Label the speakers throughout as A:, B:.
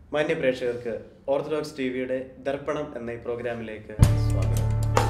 A: മാന്യ പ്രേക്ഷകർക്ക് ഓർത്തഡോക്സ് ടിവിയുടെ ദർപ്പണം എന്ന ഈ പ്രോഗ്രാമിലേക്ക് സ്വാഗതം.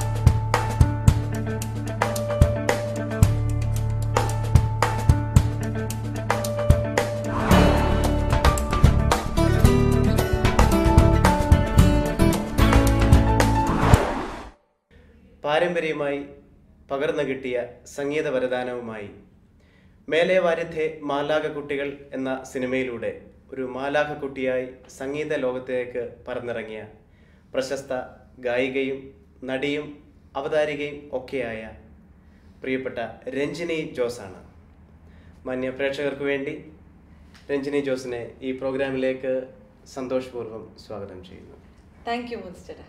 A: പാരമ്പര്യമായി പകർന്നു കിട്ടിയ സംഗീത വരദാനവുമായി മേലെ വാര്യത്തെ മാലാഖ കുട്ടികൾ എന്ന സിനിമയിലൂടെ ഒരു മാലാഖ കുട്ടിയായി സംഗീത ലോകത്തേക്ക് പറന്നിറങ്ങിയ പ്രശസ്ത ഗായികയും നടിയും അവതാരികയും ഒക്കെയായ പ്രിയപ്പെട്ട രഞ്ജിനി ജോസാണ്. മാന്യ പ്രേക്ഷകർക്ക് വേണ്ടി രഞ്ജിനി ജോസിനെ ഈ പ്രോഗ്രാമിലേക്ക് സന്തോഷപൂർവ്വം സ്വാഗതം ചെയ്യുന്നു.
B: Thank you Mustafa.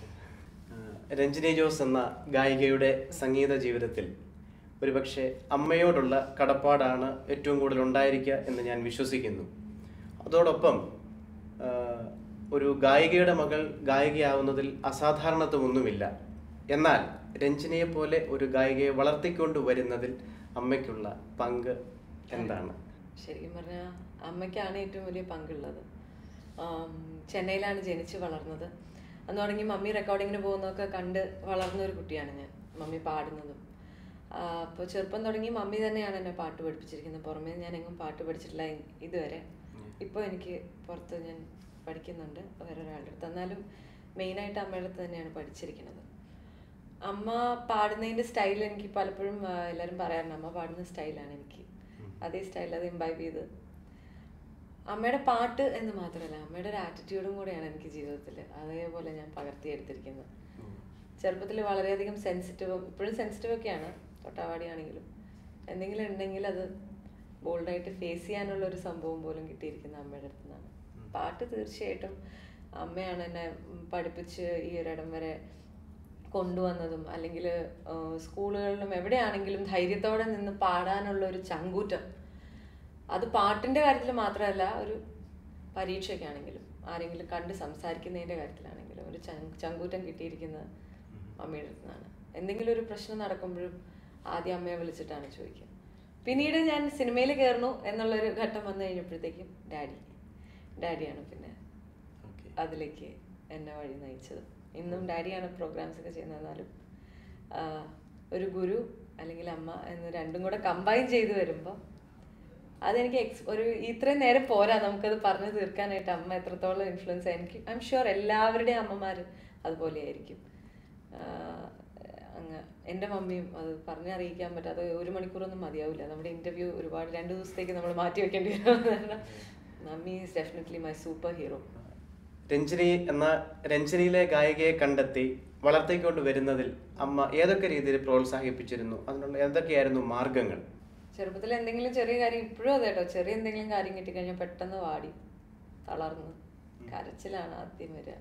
A: രഞ്ജിനി ജോസ് എന്ന ഗായികയുടെ സംഗീത ജീവിതത്തിൽ ഒരുപക്ഷെ അമ്മയോടുള്ള കടപ്പാടാണ് ഏറ്റവും കൂടുതൽ ഉണ്ടായിരിക്കുക എന്ന് ഞാൻ വിശ്വസിക്കുന്നു. അതോടൊപ്പം ഒരു ഗായികയുടെ മകൾ ഗായികയാവുന്നതിൽ അസാധാരണത്വമൊന്നുമില്ല. എന്നാൽ രഞ്ജിനിയെ പോലെ ഒരു ഗായികയെ വളർത്തിക്കൊണ്ട് വരുന്നതിൽ അമ്മയ്ക്കുള്ള പങ്ക് എന്താണ്?
B: ശരിക്കും പറഞ്ഞാൽ അമ്മയ്ക്കാണ് ഏറ്റവും വലിയ പങ്കുള്ളത്. ചെന്നൈയിലാണ് ജനിച്ച് വളർന്നത്. അന്ന് തുടങ്ങി മമ്മി റെക്കോർഡിങ്ങിന് പോകുന്നതൊക്കെ കണ്ട് വളർന്നൊരു കുട്ടിയാണ് ഞാൻ. മമ്മി പാടുന്നതും അപ്പോൾ ചെറുപ്പം തുടങ്ങി മമ്മി തന്നെയാണ് എന്നെ പാട്ട് പഠിപ്പിച്ചിരിക്കുന്നത്. പുറമേ ഞാൻ എങ്ങും പാട്ട് പഠിച്ചിട്ടില്ല ഇതുവരെ. ഇപ്പോൾ എനിക്ക് പുറത്ത് ഞാൻ പഠിക്കുന്നുണ്ട് വേറൊരാളുടെ അടുത്ത്. എന്നാലും മെയിനായിട്ട് അമ്മയുടെ അടുത്ത് തന്നെയാണ് പഠിച്ചിരിക്കുന്നത്. അമ്മ പാടുന്നതിൻ്റെ സ്റ്റൈൽ എനിക്ക് പലപ്പോഴും എല്ലാവരും പറയാറുണ്ട് അമ്മ പാടുന്ന സ്റ്റൈലാണ് എനിക്ക് അതേ സ്റ്റൈൽ അത് ഇംബൈബ് ചെയ്ത് അമ്മയുടെ പാട്ട് എന്ന് മാത്രമല്ല അമ്മയുടെ ഒരു ആറ്റിറ്റ്യൂഡും കൂടെയാണ് എനിക്ക് ജീവിതത്തിൽ അതേപോലെ ഞാൻ പകർത്തിയെടുത്തിരിക്കുന്നത്. ചെറുപ്പത്തിൽ വളരെയധികം സെൻസിറ്റീവ്, ഇപ്പോഴും സെൻസിറ്റീവ് ഒക്കെയാണ്, തൊട്ടാവാടിയാണെങ്കിലും എന്തെങ്കിലും ഉണ്ടെങ്കിൽ അത് ബോൾഡായിട്ട് ഫേസ് ചെയ്യാനുള്ള ഒരു സംഭവം പോലും കിട്ടിയിരിക്കുന്ന അമ്മയുടെ അടുത്ത് നിന്നാണ്. പാട്ട് തീർച്ചയായിട്ടും അമ്മയാണ് എന്നെ പഠിപ്പിച്ച് ഈ ഒരിടം വരെ കൊണ്ടുവന്നതും, അല്ലെങ്കിൽ സ്കൂളുകളിലും എവിടെയാണെങ്കിലും ധൈര്യത്തോടെ നിന്ന് പാടാനുള്ള ഒരു ചങ്കൂറ്റം. അത് പാട്ടിൻ്റെ കാര്യത്തിൽ മാത്രമല്ല, ഒരു പരീക്ഷയ്ക്കാണെങ്കിലും ആരെങ്കിലും കണ്ട് സംസാരിക്കുന്നതിൻ്റെ കാര്യത്തിലാണെങ്കിലും ഒരു ചങ്കൂറ്റം കിട്ടിയിരിക്കുന്നത് അമ്മയുടെ അടുത്ത് നിന്നാണ്. എന്തെങ്കിലും ഒരു പ്രശ്നം നടക്കുമ്പോഴും ആദ്യം അമ്മയെ വിളിച്ചിട്ടാണ് ചോദിക്കുക. പിന്നീട് ഞാൻ സിനിമയിൽ കയറുന്നു എന്നുള്ളൊരു ഘട്ടം വന്നു കഴിഞ്ഞപ്പോഴത്തേക്കും ഡാഡിയാണ് പിന്നെ അതിലേക്ക് എന്നെ വഴി നയിച്ചത്. ഇന്നും ഡാഡിയാണ് പ്രോഗ്രാംസ് ഒക്കെ ചെയ്യുന്നത്. എന്നാലും ഒരു ഗുരു അല്ലെങ്കിൽ അമ്മ എന്ന് രണ്ടും കൂടെ കമ്പൈൻ ചെയ്ത് വരുമ്പോൾ അതെനിക്ക് ഒരു ഇത്രയും നേരം പോരാ നമുക്കത് പറഞ്ഞു തീർക്കാനായിട്ട്. അമ്മ എത്രത്തോളം ഇൻഫ്ലുവൻസ് എനിക്ക് ഐ എം ഷുവർ എല്ലാവരുടെയും അമ്മമാർ അതുപോലെ ആയിരിക്കും. എൻ്റെ മമ്മിയും അത് പറഞ്ഞറിയിക്കാൻ പറ്റാതെ 1 മണിക്കൂറൊന്നും മതിയാവില്ല. നമ്മുടെ ഇൻ്റർവ്യൂ ഒരുപാട് 2 ദിവസത്തേക്ക് നമ്മൾ മാറ്റി വെക്കേണ്ടി വരും. Mummy is definitely my super hero.
A: രഞ്ജിനിയിലെ ഗായികയെ കണ്ടെത്തി വളർത്തിക്കൊണ്ട് വരുന്നതിൽ അമ്മ ഏതൊക്കെ രീതിയിൽ പ്രോത്സാഹിപ്പിച്ചിരുന്നു? അതിനുള്ള എന്തൊക്കെയായിരുന്നു മാർഗങ്ങൾ?
B: ചെറുപ്പത്തിൽ എന്തെങ്കിലും ചെറിയ കാര്യം, ഇപ്പോഴും അതെ കേട്ടോ, ചെറിയ എന്തെങ്കിലും കാര്യം കിട്ടിക്കഴിഞ്ഞാൽ പെട്ടെന്ന് വാടി തളർന്ന് കരച്ചിലാണ് ആദ്യം വരിക.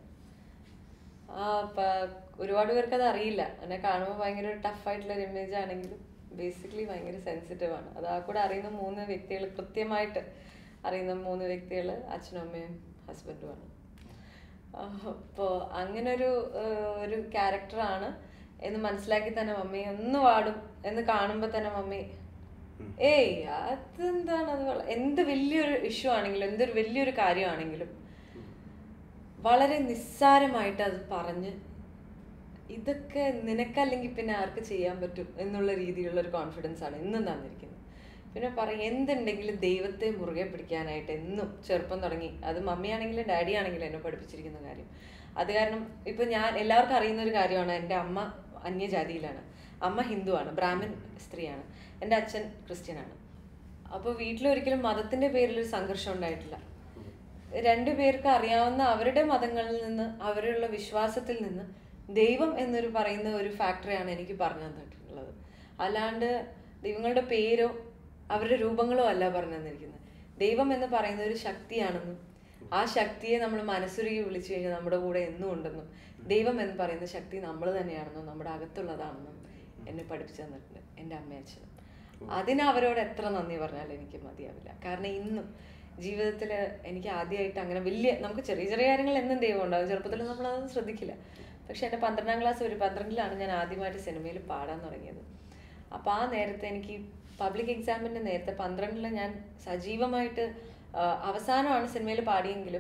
B: ഒരുപാട് പേർക്ക് അത് അറിയില്ല. എന്നെ കാണുമ്പോൾ ഭയങ്കര ഒരു ടഫായിട്ടുള്ളൊരു ഇമേജ് ആണെങ്കിലും ബേസിക്കലി ഭയങ്കര സെൻസിറ്റീവ് ആണ്. അത് ആ കൂടെ അറിയുന്ന 3 വ്യക്തികൾ, കൃത്യമായിട്ട് അറിയുന്ന 3 വ്യക്തികൾ അച്ഛനും അമ്മയും ഹസ്ബൻഡുമാണ്. അപ്പോൾ അങ്ങനെ ഒരു ക്യാരക്ടറാണ് എന്ന് മനസ്സിലാക്കി തന്നെ മമ്മി ഒന്ന് വാടും എന്ന് കാണുമ്പോൾ തന്നെ മമ്മി ഏയ് അതെന്താണ്, അത് എന്ത് വലിയൊരു ഇഷ്യൂ ആണെങ്കിലും എന്തൊരു വലിയൊരു കാര്യമാണെങ്കിലും വളരെ നിസ്സാരമായിട്ട് അത് പറഞ്ഞ് ഇതൊക്കെ നിനക്കല്ലെങ്കിൽ പിന്നെ ആർക്ക് ചെയ്യാൻ പറ്റും എന്നുള്ള രീതിയിലുള്ള ഒരു കോൺഫിഡൻസ് ആണ് ഇന്നും തന്നിരിക്കുന്നത്. പിന്നെ പറയും എന്തുണ്ടെങ്കിലും ദൈവത്തെ മുറുകെ പിടിക്കാനായിട്ട് എന്നും ചെറുപ്പം തുടങ്ങി. അത് മമ്മിയാണെങ്കിലും ഡാഡി ആണെങ്കിലും എന്നെ പഠിപ്പിച്ചിരിക്കുന്ന കാര്യം. അത് കാരണം ഇപ്പം ഞാൻ എല്ലാവർക്കും അറിയുന്ന ഒരു കാര്യമാണ്, എൻ്റെ അമ്മ അന്യജാതിയിലാണ്. അമ്മ ഹിന്ദുവാണ്, ബ്രാഹ്മൺ സ്ത്രീയാണ്. എൻ്റെ അച്ഛൻ ക്രിസ്ത്യനാണ്. അപ്പോൾ വീട്ടിലൊരിക്കലും മതത്തിൻ്റെ പേരിലൊരു സംഘർഷം ഉണ്ടായിട്ടില്ല. 2 പേർക്ക് അറിയാവുന്ന അവരുടെ മതങ്ങളിൽ നിന്ന്, അവരുള്ള വിശ്വാസത്തിൽ നിന്ന് ദൈവം എന്നൊരു പറയുന്ന ഒരു ഫാക്ടറിയാണ് എനിക്ക് പറഞ്ഞു തന്നിട്ടുള്ളത്. അല്ലാണ്ട് ദൈവങ്ങളുടെ പേരോ അവരുടെ രൂപങ്ങളോ അല്ല പറഞ്ഞു തന്നിരിക്കുന്നത്. ദൈവം എന്ന് പറയുന്ന ഒരു ശക്തിയാണെന്നും ആ ശക്തിയെ നമ്മൾ മനസ്സുരുകി വിളിച്ചു കഴിഞ്ഞാൽ നമ്മുടെ കൂടെ എന്നും ഉണ്ടെന്നും ദൈവം എന്ന് പറയുന്ന ശക്തി നമ്മൾ തന്നെയാണെന്നും നമ്മുടെ അകത്തുള്ളതാണെന്നും എന്നെ പഠിപ്പിച്ചു തന്നിട്ടുണ്ട് എൻ്റെ അമ്മയച്ഛനും. അതിന് അവരോട് എത്ര നന്ദി പറഞ്ഞാലും എനിക്ക് മതിയാവില്ല. കാരണം ഇന്നും ജീവിതത്തിൽ എനിക്ക് ആദ്യമായിട്ട് അങ്ങനെ നമുക്ക് ചെറിയ ചെറിയ കാര്യങ്ങൾ എന്നും ദൈവം ഉണ്ടാകും. ചെറുപ്പത്തിൽ നമ്മളതൊന്നും ശ്രദ്ധിക്കില്ല. പക്ഷെ എൻ്റെ 12ാം ക്ലാസ് 12ലാണ് ഞാൻ ആദ്യമായിട്ട് സിനിമയിൽ പാടാൻ തുടങ്ങിയത്. അപ്പോൾ ആ നേരത്തെ എനിക്ക് പബ്ലിക് എക്സാമിൻ്റെ നേരത്തെ 12ൽ ഞാൻ സജീവമായിട്ട് അവസാനമാണ് സിനിമയിൽ പാടിയെങ്കിലും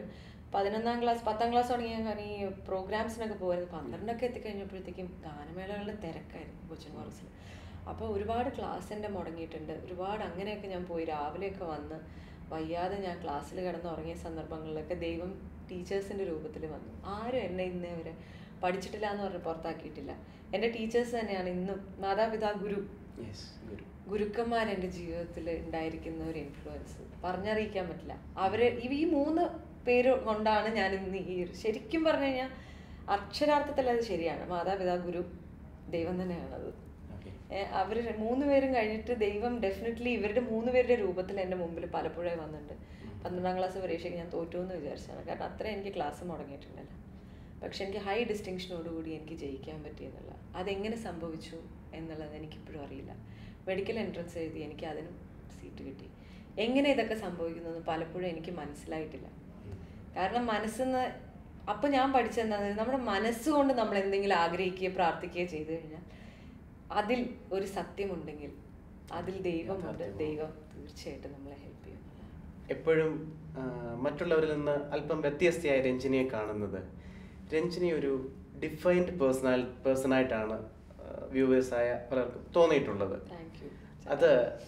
B: 11ാം ക്ലാസ് 10ാം ക്ലാസ് തുടങ്ങിയ കാരണം ഈ പ്രോഗ്രാംസിനൊക്കെ പോയത് 12ഒക്കെ എത്തിക്കഴിഞ്ഞപ്പോഴത്തേക്കും ഗാനമേളകളുടെ തിരക്കായിരുന്നു കൊച്ചിൻ കോറസിൽ. അപ്പോൾ ഒരുപാട് ക്ലാസ് എൻ്റെ മുടങ്ങിയിട്ടുണ്ട്. ഒരുപാട് അങ്ങനെയൊക്കെ ഞാൻ പോയി രാവിലെയൊക്കെ വന്ന് വയ്യാതെ ഞാൻ ക്ലാസ്സിൽ കിടന്നുറങ്ങിയ സന്ദർഭങ്ങളിലൊക്കെ ദൈവം ടീച്ചേഴ്സിൻ്റെ രൂപത്തിൽ വന്നു. ആരും എന്നെ ഇന്നേ വരെ പഠിച്ചിട്ടില്ല എന്ന് പറഞ്ഞ് പുറത്താക്കിയിട്ടില്ല. എൻ്റെ ടീച്ചേഴ്സ് തന്നെയാണ് ഇന്നും മാതാപിതാ ഗുരുക്കന്മാർ എൻ്റെ ജീവിതത്തിൽ ഉണ്ടായിരിക്കുന്ന ഒരു ഇൻഫ്ലുവൻസ് പറഞ്ഞറിയിക്കാൻ പറ്റില്ല. അവര് ഈ 3 പേര് കൊണ്ടാണ് ഞാൻ ഇന്ന് ഈ ശരിക്കും പറഞ്ഞു കഴിഞ്ഞാൽ അക്ഷരാർത്ഥത്തിൽ അത് ശരിയാണ്. മാതാപിതാ ഗുരു ദൈവം തന്നെയാണത്. അവർ 3 പേരും കഴിഞ്ഞിട്ട് ദൈവം ഡെഫിനറ്റ്ലി ഇവരുടെ 3 പേരുടെ രൂപത്തിൽ എൻ്റെ മുമ്പിൽ പലപ്പോഴേ വന്നിട്ടുണ്ട്. 12ാം ക്ലാസ് പരീക്ഷയ്ക്ക് ഞാൻ തോറ്റു എന്ന് വിചാരിച്ചാണ്. കാരണം അത്ര എനിക്ക് ക്ലാസ് മുടങ്ങിയിട്ടുണ്ടല്ലോ. പക്ഷെ എനിക്ക് ഹൈ ഡിസ്റ്റിങ്ഷനോടുകൂടി എനിക്ക് ജയിക്കാൻ പറ്റിയെന്നുള്ള അതെങ്ങനെ സംഭവിച്ചു എന്നുള്ളത് എനിക്കിപ്പോഴും അറിയില്ല. മെഡിക്കൽ എൻട്രൻസ് എഴുതി എനിക്ക് അതിനും സീറ്റ് കിട്ടി. എങ്ങനെ ഇതൊക്കെ സംഭവിക്കുന്നതെന്ന് പലപ്പോഴും എനിക്ക് മനസ്സിലായിട്ടില്ല. കാരണം മനസ്സിന്ന് അപ്പം ഞാൻ പഠിച്ചെന്താണ്, നമ്മുടെ മനസ്സുകൊണ്ട് നമ്മൾ എന്തെങ്കിലും ആഗ്രഹിക്കുകയോ പ്രാർത്ഥിക്കുകയോ ചെയ്തു കഴിഞ്ഞാൽ അതിൽ ഒരു സത്യമുണ്ടെങ്കിൽ അതിൽ ദൈവമുണ്ട്. ദൈവം തീർച്ചയായിട്ടും നമ്മളെ ഹെൽപ്പ് ചെയ്യും.
A: എപ്പോഴും മറ്റുള്ളവരിൽ നിന്ന് അല്പം വ്യത്യസ്തയായ രഞ്ജിനിയെ കാണുന്നത്, രഞ്ജിനി ഒരു ഡിഫൈൻഡ് പേഴ്സണായിട്ടാണ് വ്യൂവേഴ്സായ പലർക്കും തോന്നിയിട്ടുള്ളത്. അത്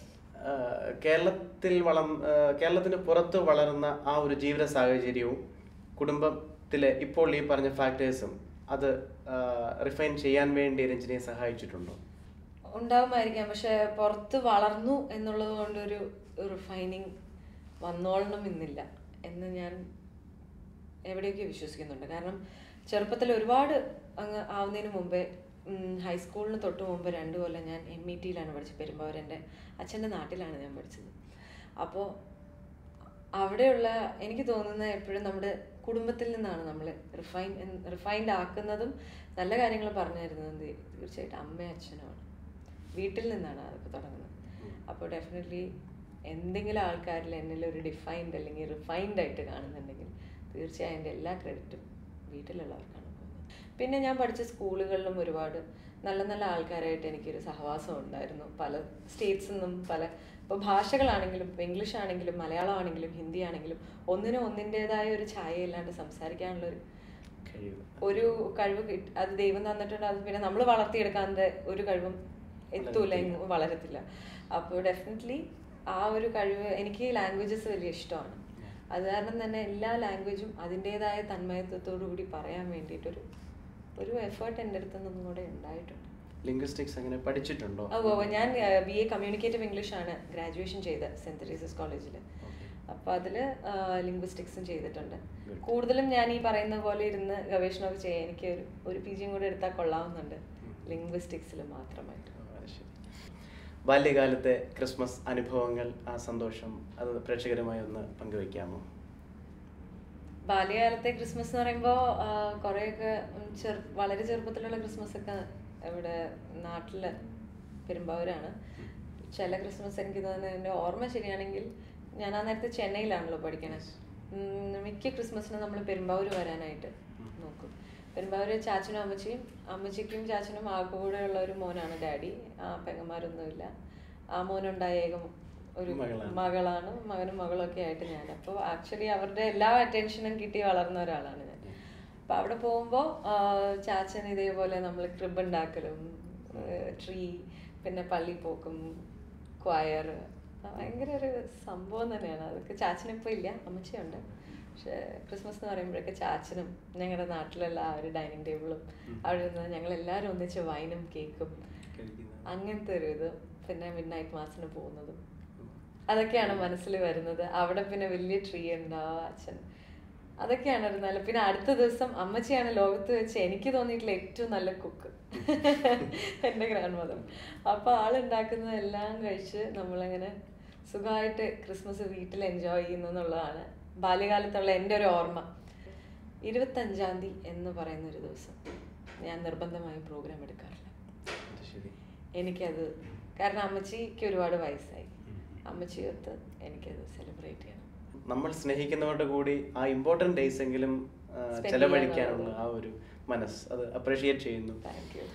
A: കേരളത്തിന് പുറത്ത് വളർന്ന ആ ഒരു ജീവിത സാഹചര്യവും കുടുംബത്തിലെ ഇപ്പോൾ ഈ പറഞ്ഞ ഫാക്ടേഴ്സും അത് റിഫൈൻ ചെയ്യാൻ വേണ്ടി രഞ്ജിനിയെ സഹായിച്ചിട്ടുണ്ടോ?
B: ഉണ്ടാവുമായിരിക്കാം. പക്ഷെ പുറത്ത് വളർന്നു എന്നുള്ളത് കൊണ്ടൊരു റിഫൈനിങ് വന്നോളണം എന്നില്ല എന്ന് ഞാൻ എവിടെയൊക്കെ വിശ്വസിക്കുന്നുണ്ട്. കാരണം ചെറുപ്പത്തിൽ ഒരുപാട് അങ്ങ് ആവുന്നതിന് മുമ്പേ ഹൈസ്കൂളിന് തൊട്ട് മുമ്പ് 2 കൊല്ലം ഞാൻ METയിലാണ് പഠിച്ചത്. പെരുമ്പാവൂർ എൻ്റെ അച്ഛൻ്റെ നാട്ടിലാണ് ഞാൻ പഠിച്ചത്. അപ്പോൾ അവിടെയുള്ള എനിക്ക് തോന്നുന്നത് എപ്പോഴും നമ്മുടെ കുടുംബത്തിൽ നിന്നാണ് നമ്മൾ റിഫൈൻഡ് ആക്കുന്നതും നല്ല കാര്യങ്ങൾ പറഞ്ഞു തരുന്നതും തീർച്ചയായിട്ടും അമ്മയും അച്ഛനുമാണ്. വീട്ടിൽ നിന്നാണ് അതൊക്കെ തുടങ്ങുന്നത്. അപ്പോൾ ഡെഫിനറ്റ്ലി എന്തെങ്കിലും ആൾക്കാരിൽ എന്നിലൊരു ഡിഫൈൻഡ് അല്ലെങ്കിൽ റിഫൈൻഡ് ആയിട്ട് കാണുന്നുണ്ടെങ്കിൽ തീർച്ചയായും എൻ്റെ എല്ലാ ക്രെഡിറ്റും വീട്ടിലുള്ളവർക്കാണ് പോകുന്നത്. പിന്നെ ഞാൻ പഠിച്ച സ്കൂളുകളിലും ഒരുപാട് നല്ല നല്ല ആൾക്കാരായിട്ട് എനിക്കൊരു സഹവാസം ഉണ്ടായിരുന്നു. പല സ്റ്റേറ്റ്സിൽ നിന്നും ഇപ്പോൾ ഭാഷകളാണെങ്കിലും ഇപ്പോൾ ഇംഗ്ലീഷ് ആണെങ്കിലും മലയാളം ആണെങ്കിലും ഹിന്ദി ആണെങ്കിലും ഒന്നിൻ്റെതായ ഒരു ഛായ ഇല്ലാണ്ട് സംസാരിക്കാനുള്ള ഒരു കഴിവ് അത് ദൈവം തന്നിട്ടുണ്ട്. അത് പിന്നെ നമ്മൾ വളർത്തിയെടുക്കാതെ ഒരു കഴിവും എത്തൂല, എങ്ങും വളരത്തില്ല. അപ്പോൾ ഡെഫിനറ്റ്ലി ആ ഒരു കഴിവ് എനിക്ക് ലാംഗ്വേജസ് വലിയ ഇഷ്ടമാണ്. അത് കാരണം തന്നെ എല്ലാ ലാംഗ്വേജും അതിൻ്റെതായ തന്മയത്വത്തോടു കൂടി പറയാൻ വേണ്ടിയിട്ടൊരു എഫേർട്ട് എൻ്റെ അടുത്ത് നിന്നും കൂടെ ഉണ്ടായിട്ടുണ്ട്.
A: ലിംഗ്വിസ്റ്റിക്സ് അങ്ങനെ പഠിച്ചിട്ടുണ്ടോ?
B: ഞാൻ BA കമ്മ്യൂണിക്കേറ്റീവ് ഇംഗ്ലീഷ് ആണ് ഗ്രാജുവേഷൻ ചെയ്ത സെന്റ് തെരേസസ് കോളേജിൽ. അപ്പോൾ അതിൽ ലിംഗ്വിസ്റ്റിക്സും ചെയ്തിട്ടുണ്ട്. കൂടുതലും ഞാൻ ഈ പറയുന്ന പോലെ ഇരുന്ന് ഗവേഷണമൊക്കെ ചെയ്യാൻ എനിക്ക് ഒരു PG കൂടെ എടുത്താൽ കൊള്ളാവുന്നുണ്ട് ലിംഗ്വിസ്റ്റിക്സിൽ മാത്രമായിട്ട്.
A: ബാല്യകാലത്തെ ക്രിസ്മസ് അനുഭവങ്ങൾ, ആ സന്തോഷം അത് പ്രേക്ഷകരുമായി ഒന്ന് പങ്കുവയ്ക്കാമോ?
B: ബാല്യകാലത്തെ ക്രിസ്മസ് എന്ന് പറയുമ്പോൾ കുറേയൊക്കെ വളരെ ചെറുപ്പത്തിലുള്ള ക്രിസ്മസ് ഒക്കെ ഇവിടെ നാട്ടിൽ പെരുമ്പാവൂരാണ്. ചില ക്രിസ്മസ് എനിക്ക് തോന്നുന്നത് എൻ്റെ ഓർമ്മ ശരിയാണെങ്കിൽ ഞാൻ ആ നേരത്തെ ചെന്നൈയിലാണല്ലോ പഠിക്കണത്. മിക്ക ക്രിസ്മസിനും നമ്മൾ പെരുമ്പാവൂർ വരാനായിട്ട് നോക്കും. പെരുമ്പാവൂർ ചാച്ചനും അമ്മച്ചിക്കും ചാച്ചനും ആകെ കൂടെ ഉള്ള ഒരു മോനാണ് ഡാഡി. പെങ്ങന്മാരൊന്നുമില്ല. ആ മോനുണ്ടായ ഏകം ഒരു മകളാണ്. മകനും മകളൊക്കെ ആയിട്ട് ഞാൻ. അപ്പോൾ ആക്ച്വലി അവരുടെ എല്ലാ അറ്റൻഷനും കിട്ടി വളർന്ന ഒരാളാണ് ഞാൻ. അപ്പം അവിടെ പോകുമ്പോൾ ചാച്ചൻ ഇതേപോലെ നമ്മൾ ക്രിബ് ഉണ്ടാക്കലും ട്രീ പിന്നെ പള്ളി പോക്കും ക്വയർ ഭയങ്കര ഒരു സംഭവം തന്നെയാണ്. അതൊക്കെ ചാച്ചനിപ്പോൾ ഇല്ല, അമ്മച്ചിയുണ്ട്. പക്ഷെ ക്രിസ്മസ് എന്ന് പറയുമ്പോഴൊക്കെ ചാച്ചനും ഞങ്ങളുടെ നാട്ടിലുള്ള ആ ഒരു ഡൈനിങ് ടേബിളും അവിടെ നിന്ന് ഞങ്ങളെല്ലാവരും ഒന്നിച്ച് വൈനും കേക്കും അങ്ങനത്തെ ഒരു ഇത്, പിന്നെ മിഡ് നൈറ്റ് മാസിന് പോകുന്നതും അതൊക്കെയാണ് മനസ്സിൽ വരുന്നത്. അവിടെ പിന്നെ വലിയ ട്രീ ഉണ്ടാവും, അച്ഛൻ, അതൊക്കെയാണ് ഒരു നല്ല. പിന്നെ അടുത്ത ദിവസം അമ്മച്ചിയാണ് ലോകത്ത് വെച്ച് എനിക്ക് തോന്നിയിട്ടുള്ള ഏറ്റവും നല്ല കുക്ക്, എൻ്റെ ഗ്രാൻഡ് മദർ. അപ്പോൾ ആളുണ്ടാക്കുന്നതെല്ലാം കഴിച്ച് നമ്മളങ്ങനെ സുഖമായിട്ട് ക്രിസ്മസ് വീട്ടിൽ എൻജോയ് ചെയ്യുന്നു എന്നുള്ളതാണ് ബാല്യകാലത്തുള്ള എൻ്റെ ഒരു ഓർമ്മ. 25-ാം തീയതി എന്ന് പറയുന്നൊരു ദിവസം ഞാൻ നിർബന്ധമായും പ്രോഗ്രാം എടുക്കാറില്ല. എനിക്കത് കാരണം അമ്മച്ചിക്ക് ഒരുപാട് വയസ്സായി, അമ്മച്ചിയൊത്ത് എനിക്കത് സെലിബ്രേറ്റ് ചെയ്യണം.
A: നമ്മൾ സ്നേഹിക്കുന്നവരുടെ കൂടി ആ ഇമ്പോർട്ടൻറ്റ് ഡേയ്സ് എങ്കിലും ചെലവഴിക്കാനുള്ള ആ ഒരു മനസ്സ് അത് അപ്രീഷിയേറ്റ് ചെയ്യുന്നു.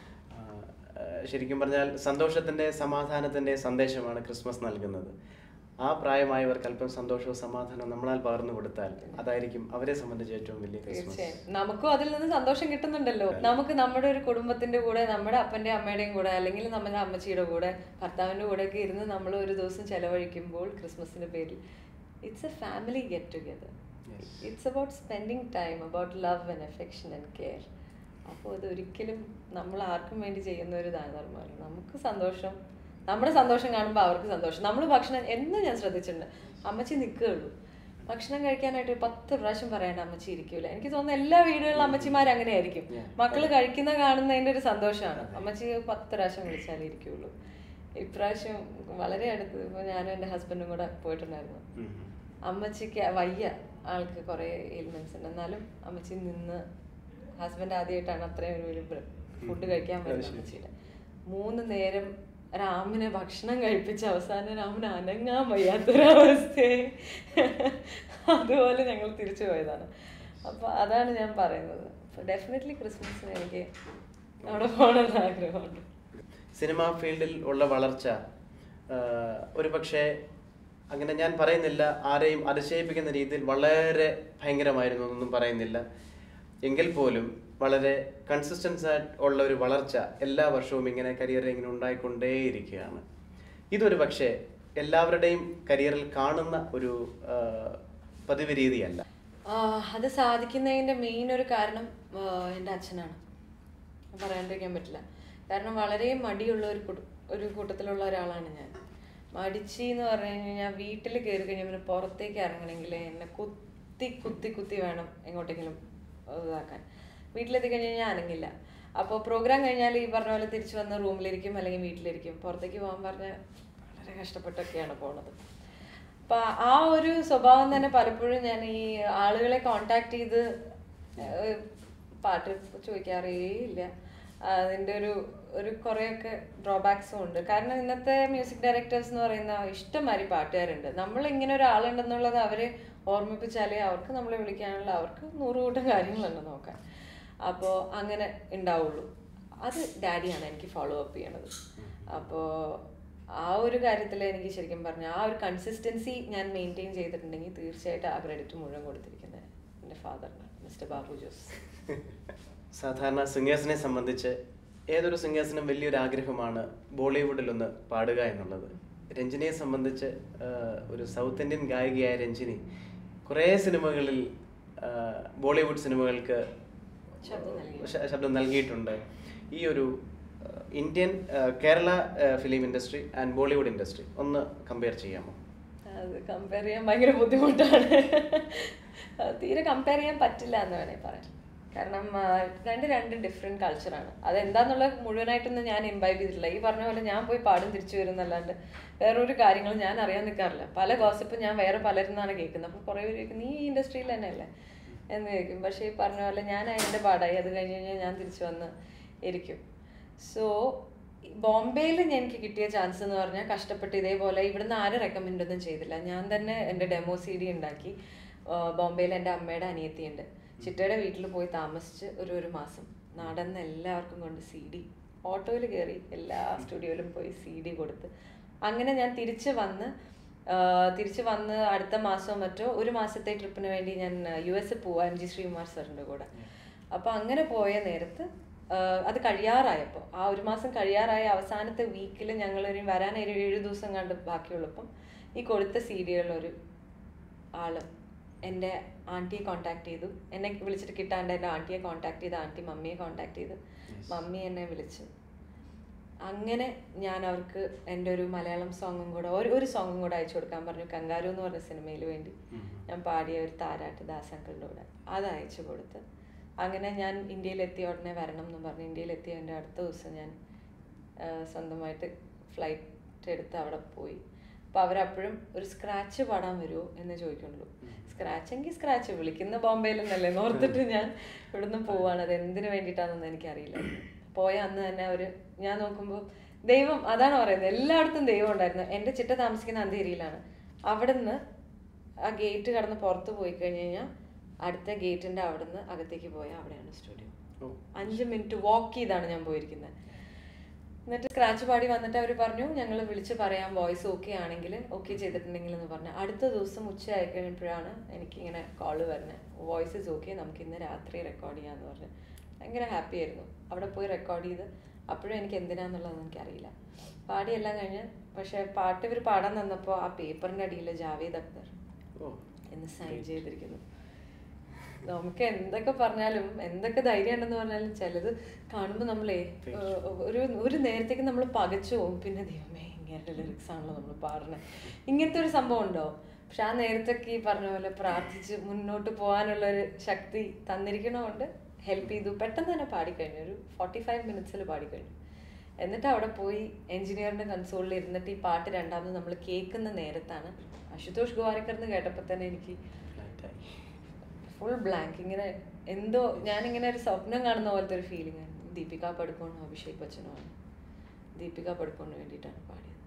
A: ശരിക്കും പറഞ്ഞാൽ സന്തോഷത്തിൻ്റെ സമാധാനത്തിൻ്റെ സന്ദേശമാണ് ക്രിസ്മസ് നൽകുന്നത്. ആ പ്രായമായവർക്ക് അല്പം സന്തോഷവും സമാധാനവും നമ്മളാൽ പകർന്നു കൊടുത്താൽ അതായിരിക്കും അവരെ സംബന്ധിച്ച് ഏറ്റവും വലിയ ക്രിസ്മസ്.
B: തീർച്ചയായും നമുക്കും അതിൽ നിന്ന് സന്തോഷം കിട്ടുന്നുണ്ടല്ലോ. നമുക്ക് നമ്മുടെ ഒരു കുടുംബത്തിന്റെ കൂടെ, നമ്മുടെ അപ്പന്റെ അമ്മയുടെയും കൂടെ, അല്ലെങ്കിൽ നമ്മുടെ അമ്മച്ചിയുടെ കൂടെ, ഭർത്താവിന്റെ കൂടെ ഒക്കെ ഇരുന്ന് നമ്മൾ ഒരു ദിവസം ചെലവഴിക്കുമ്പോൾ ക്രിസ്മസിന്റെ പേരിൽ it's a family get together. It's about spending time, about love and affection and care. അപ്പോൾ അതൊരിക്കലും നമ്മൾ ആർക്കും വേണ്ടി ചെയ്യുന്ന ഒരു ദാനധർമ്മമല്ല. നമുക്ക് സന്തോഷം, നമ്മുടെ സന്തോഷം കാണുമ്പോൾ അവർക്ക് സന്തോഷം. നമ്മൾ ഭക്ഷണം എന്നും ഞാൻ ശ്രദ്ധിച്ചിട്ടുണ്ട്, അമ്മച്ചി നിൽക്കുകയുള്ളൂ. ഭക്ഷണം കഴിക്കാനായിട്ട് 10 പ്രാവശ്യം പറയേണ്ട അമ്മച്ചി ഇരിക്കൂല. എനിക്ക് തോന്നുന്നു എല്ലാ വീടുകളിലും അമ്മച്ചിമാർ അങ്ങനെ ആയിരിക്കും. മക്കള് കഴിക്കുന്ന കാണുന്നതിന്റെ ഒരു സന്തോഷമാണ്. അമ്മച്ചി 10 പ്രാവശ്യം വിളിച്ചാലേ ഇരിക്കുള്ളൂ. ഇപ്രാവശ്യം വളരെ അടുത്ത് ഇപ്പൊ ഞാനും എൻ്റെ ഹസ്ബൻഡും കൂടെ പോയിട്ടുണ്ടായിരുന്നു. അമ്മച്ചിക്ക് വയ്യ, ആൾക്ക് കുറെ എലിമെന്റ്സ് ഉണ്ട്, എന്നാലും അമ്മച്ചി നിന്ന്, ഹസ്ബൻഡ് ആദ്യമായിട്ടാണ് അത്രയും ഒരു ഫുഡ് കഴിക്കാൻ പറ്റുന്നത് അമ്മച്ചിയുടെ. 3 നേരം രാമനെ ഭക്ഷണം കഴിപ്പിച്ച അവസാനം രാമന് അനങ്ങാൻ വയ്യാത്തൊരവസ്ഥയെ അതുപോലെ ഞങ്ങൾ തിരിച്ചു പോയതാണ്. അപ്പൊ അതാണ് ഞാൻ പറയുന്നത്. അപ്പൊ ഡെഫിനറ്റ്ലി ക്രിസ്മസിന് എനിക്ക് അവിടെ പോകണമെന്ന് ആഗ്രഹമുണ്ട്.
A: സിനിമാ ഫീൽഡിൽ ഉള്ള വളർച്ച ഒരു പക്ഷേ അങ്ങനെ ഞാൻ പറയുന്നില്ല, ആരെയും അതിശയിപ്പിക്കുന്ന രീതിയിൽ വളരെ ഭയങ്കരമായിരുന്നു എന്നൊന്നും പറയുന്നില്ല. എങ്കിൽ പോലും വളരെ കൺസിസ്റ്റൻസ് ആയിട്ട് ഉള്ള ഒരു വളർച്ച എല്ലാ വർഷവും ഇങ്ങനെ കരിയറിൽ ഇങ്ങനെ ഉണ്ടായിക്കൊണ്ടേയിരിക്കുകയാണ്. ഇതൊരു പക്ഷേ എല്ലാവരുടെയും കരിയറിൽ കാണുന്ന ഒരു പതിവ് രീതിയല്ല.
B: അത് സാധിക്കുന്നതിൻ്റെ മെയിൻ ഒരു കാരണം എൻ്റെ അച്ഛനാണ്, പറയാണ്ടിരിക്കാൻ പറ്റില്ല. കാരണം വളരെ മടിയുള്ള ഒരു കൂട്ടത്തിലുള്ള ഒരാളാണ് ഞാൻ. മടിച്ചി എന്ന് പറഞ്ഞു കഴിഞ്ഞാൽ വീട്ടിൽ കയറി കഴിഞ്ഞാൽ പിന്നെ പുറത്തേക്ക് ഇറങ്ങണമെങ്കിൽ എന്നെ കുത്തി വേണം എങ്ങോട്ടെങ്കിലും ഇതാക്കാൻ. വീട്ടിലെത്തി കഴിഞ്ഞാൽ ഞാൻ അനങ്ങില്ല. അപ്പോൾ പ്രോഗ്രാം കഴിഞ്ഞാൽ ഈ പറഞ്ഞ പോലെ തിരിച്ചു വന്ന് റൂമിലിരിക്കും അല്ലെങ്കിൽ വീട്ടിലിരിക്കും. പുറത്തേക്ക് പോകാൻ പറഞ്ഞാൽ വളരെ കഷ്ടപ്പെട്ടൊക്കെയാണ് പോണത്. അപ്പം ആ ഒരു സ്വഭാവം തന്നെ പലപ്പോഴും ഞാൻ ഈ ആളുകളെ കോണ്ടാക്ട് ചെയ്ത് പാട്ട് ചോദിക്കാറേ ഇല്ല. അതിൻ്റെ ഒരു കുറേയൊക്കെ ഡ്രോബാക്സും ഉണ്ട്. കാരണം ഇന്നത്തെ മ്യൂസിക് ഡയറക്ടേഴ്സ് എന്ന് പറയുന്ന ഇഷ്ടംമാതിരി പാട്ടുകാരുണ്ട്. നമ്മളിങ്ങനെ ഒരാളുണ്ടെന്നുള്ളത് അവരെ ഓർമ്മിപ്പിച്ചാലേ അവർക്ക് നമ്മളെ വിളിക്കാനുള്ള അവർക്ക് 100 കൂട്ടം കാര്യങ്ങളുണ്ട് നോക്കാൻ. അപ്പോൾ അങ്ങനെ ഉണ്ടാവുള്ളൂ. അത് ഡാഡിയാണ് എനിക്ക് ഫോളോ അപ്പ് ചെയ്യണത്. അപ്പോൾ ആ ഒരു കാര്യത്തിൽ എനിക്ക് ശരിക്കും പറഞ്ഞാൽ ആ ഒരു കൺസിസ്റ്റൻസി ഞാൻ മെയിൻറ്റെയിൻ ചെയ്തിട്ടുണ്ടെങ്കിൽ തീർച്ചയായിട്ടും ആ ക്രെഡിറ്റ് മുഴുവൻ കൊടുത്തിരിക്കുന്നത് എൻ്റെ ഫാദറിനാണ്, മിസ്റ്റർ ബാബു ജോസ്.
A: സാധാരണ സിംഗേഴ്സിനെ സംബന്ധിച്ച് ഏതൊരു സിംഗേഴ്സിനും വലിയൊരു ആഗ്രഹമാണ് ബോളിവുഡിലൊന്ന് പാടുക എന്നുള്ളത്. രഞ്ജിനിയെ സംബന്ധിച്ച് ഒരു സൗത്ത് ഇന്ത്യൻ ഗായികയായ രഞ്ജിനി കുറേ സിനിമകളിൽ ബോളിവുഡ് സിനിമകൾക്ക് ശബ്ദം നൽകിയിട്ടുണ്ട്. ഈ ഒരു Indian Kerala film industry and Bollywood industry ഒന്ന് കമ്പയർ ചെയ്യാമോ?
B: അത് കമ്പയർ ചെയ്യാൻ ഭയങ്കര ബുദ്ധിമുട്ടാണ്. തീരെ കമ്പയർ ചെയ്യാൻ പറ്റില്ല എന്ന് വേണമെങ്കിൽ പറയാം. കാരണം രണ്ട് ഡിഫറെൻറ്റ് കൾച്ചറാണ്. അതെന്താന്നുള്ള മുഴുവനായിട്ടൊന്നും ഞാൻ ഇംബൈബ് ചെയ്തിട്ടില്ല. ഈ പറഞ്ഞ പോലെ ഞാൻ പോയി പാടും തിരിച്ചു വരുന്നല്ലാണ്ട് വേറൊരു കാര്യങ്ങൾ ഞാൻ അറിയാൻ നിൽക്കാറില്ല. പല ഗോസിപ്പും ഞാൻ വേറെ പലരിൽ നിന്നാണ് കേൾക്കുന്നത്. അപ്പോൾ കുറേ പേര് കേൾക്കും നീ ഈ ഇൻഡസ്ട്രിയിൽ തന്നെയല്ലേ എന്ന് ചോദിക്കും. പക്ഷേ ഈ പറഞ്ഞ പോലെ ഞാൻ അതിൻ്റെ പാടായി. അത് കഴിഞ്ഞ് കഴിഞ്ഞാൽ ഞാൻ തിരിച്ചു വന്ന് ഇരിക്കും. സോ ബോംബെയിൽ എനിക്ക് കിട്ടിയ ചാൻസ് എന്ന് പറഞ്ഞാൽ കഷ്ടപ്പെട്ട് ഇതേപോലെ ഇവിടുന്ന് ആരും റെക്കമെൻഡ് ഒന്നും ചെയ്തില്ല. ഞാൻ തന്നെ എൻ്റെ ഡെമോ CD ഉണ്ടാക്കി. ബോംബെയിൽ എൻ്റെ അമ്മയുടെ അനിയത്തിയുണ്ട്, ചിറ്റയുടെ വീട്ടിൽ പോയി താമസിച്ച് ഒരു മാസം നടന്ന് എല്ലാവർക്കും കൊണ്ട് CD ഓട്ടോയിൽ കയറി എല്ലാ സ്റ്റുഡിയോയിലും പോയി CD കൊടുത്ത് അങ്ങനെ ഞാൻ തിരിച്ച് വന്ന് അടുത്ത മാസമോ മറ്റോ 1 മാസത്തെ ട്രിപ്പിന് വേണ്ടി ഞാൻ US പോവാം MG ശ്രീകുമാർ സാറിൻ്റെ കൂടെ. അപ്പോൾ അങ്ങനെ പോയ നേരത്ത് അത് കഴിയാറായപ്പോൾ ആ 1 മാസം കഴിയാറായ അവസാനത്തെ വീക്കിൽ ഞങ്ങൾ വരാൻ 7 ദിവസം കണ്ട് ബാക്കിയുള്ളപ്പം ഈ കൊടുത്ത CD-കളൊരു ആള് എൻ്റെ ആൻറ്റിയെ കോണ്ടാക്ട് ചെയ്തു. എന്നെ വിളിച്ചിട്ട് കിട്ടാണ്ട് എൻ്റെ ആൻറ്റിയെ കോണ്ടാക്ട് ചെയ്ത് ആൻറ്റി മമ്മിയെ കോണ്ടാക്ട് ചെയ്ത് മമ്മി എന്നെ വിളിച്ചു. അങ്ങനെ ഞാൻ അവർക്ക് എൻ്റെ ഒരു മലയാളം സോങ്ങും കൂടെ ഒരു സോങ്ങും കൂടെ അയച്ചു കൊടുക്കാൻ പറഞ്ഞു. കങ്കാരു എന്ന് പറഞ്ഞ സിനിമയിൽ വേണ്ടി ഞാൻ പാടിയ ഒരു താരാട്ട് ദാസങ്കളുടെ കൂടെ അത് അയച്ചു കൊടുത്ത് അങ്ങനെ ഞാൻ ഇന്ത്യയിലെത്തിയ ഉടനെ വരണം എന്ന് പറഞ്ഞു. ഇന്ത്യയിലെത്തിയ എൻ്റെ അടുത്ത ദിവസം ഞാൻ സ്വന്തമായിട്ട് ഫ്ലൈറ്റ് എടുത്ത് അവിടെ പോയി. അപ്പോൾ അവരപ്പോഴും ഒരു സ്ക്രാച്ച് പാടാൻ വരുമോ എന്ന് ചോദിക്കുള്ളൂ. സ്ക്രാച്ചെങ്കിൽ സ്ക്രാച്ച് വിളിക്കുന്ന ബോംബെയിലെന്നല്ലേ ഓർത്തിട്ട് ഞാൻ ഇവിടുന്ന് പോവാണ്. അത് എന്തിനു വേണ്ടിയിട്ടാണെന്ന് എനിക്കറിയില്ല. പോയ അന്ന് തന്നെ ഞാൻ നോക്കുമ്പോൾ ദൈവം അതാണ് പറയുന്നത്, എല്ലായിടത്തും ദൈവം ഉണ്ടായിരുന്നു. എൻ്റെ ചിറ്റ താമസിക്കുന്ന അന്തേരിയിലാണ്. അവിടുന്ന് ആ ഗേറ്റ് കടന്ന് പുറത്ത് പോയി കഴിഞ്ഞ് കഴിഞ്ഞാൽ അടുത്ത ഗേറ്റിൻ്റെ അവിടുന്ന് അകത്തേക്ക് പോയാൽ അവിടെയാണ് സ്റ്റുഡിയോ. 5 മിനിറ്റ് വാക്ക് ചെയ്താണ് ഞാൻ പോയിരിക്കുന്നത്. എന്നിട്ട് സ്ക്രാച്ച് പാടി വന്നിട്ട് അവർ പറഞ്ഞു ഞങ്ങൾ വിളിച്ച് പറയാം വോയിസ് ഓക്കെ ആണെങ്കിൽ, ഓക്കെ ചെയ്തിട്ടുണ്ടെങ്കിൽ എന്ന് പറഞ്ഞു. അടുത്ത ദിവസം ഉച്ച ആയി കഴിഞ്ഞപ്പോഴാണ് എനിക്കിങ്ങനെ കോള് വരുന്നത്, വോയിസ് ഇസ് ഓക്കെ, നമുക്ക് ഇന്ന് രാത്രി റെക്കോർഡ് ചെയ്യാമെന്ന് പറഞ്ഞു. ഭയങ്കര ഹാപ്പി ആയിരുന്നു. അവിടെ പോയി റെക്കോർഡ് ചെയ്ത് അപ്പോഴും എനിക്ക് എന്തിനാന്നുള്ളതൊന്നും എനിക്കറിയില്ല. പാടിയെല്ലാം കഴിഞ്ഞ് പക്ഷെ പാട്ട് ഇവർ പാടാൻ തന്നപ്പോൾ ആ പേപ്പറിൻ്റെ അടിയിൽ ജാവേദ് അക്തർ എന്ന് സൈൻ ചെയ്തിരിക്കുന്നു. നമുക്ക് എന്തൊക്കെ പറഞ്ഞാലും എന്തൊക്കെ ധൈര്യം ഉണ്ടെന്ന് പറഞ്ഞാലും ചിലത് കാണുമ്പോൾ നമ്മളെ ഒരു നേരത്തേക്ക് നമ്മൾ പകച്ചു പോകും. പിന്നെ ദൈവമേ ഇങ്ങനത്തെ ലിറിക്സ് ആണല്ലോ നമ്മൾ പാടണേ, ഇങ്ങനത്തെ ഒരു സംഭവം ഉണ്ടോ? പക്ഷെ ആ നേരത്തൊക്കെ ഈ പറഞ്ഞ പോലെ പ്രാർത്ഥിച്ച് മുന്നോട്ട് പോകാനുള്ളൊരു ശക്തി തന്നിരിക്കണോണ്ട് ഹെൽപ്പ് ചെയ്തു. പെട്ടെന്ന് തന്നെ പാടിക്കഴിഞ്ഞു, ഒരു 45 മിനിറ്റ്സിൽ പാടിക്കഴിഞ്ഞു. എന്നിട്ട് അവിടെ പോയി എഞ്ചിനീയറിൻ്റെ കൺസോളിൽ ഇരുന്നിട്ട് ഈ പാട്ട് രണ്ടാമത് നമ്മൾ കേൾക്കുന്ന നേരത്താണ് അശുതോഷ് ഗോവാരിക്കർ എന്ന് കേട്ടപ്പോൾ തന്നെ എനിക്ക് ഫുൾ ബ്ലാങ്ക്. ഇങ്ങനെ എന്തോ ഞാനിങ്ങനെ ഒരു സ്വപ്നം കാണുന്ന പോലത്തെ ഒരു ഫീലിംഗ് ആണ്. ദീപിക പടുക്കോണോ അഭിഷേക് ബച്ചനോ ആണ്. ദീപിക പടുക്കോണിന് വേണ്ടിയിട്ടാണ് പാടിയത്.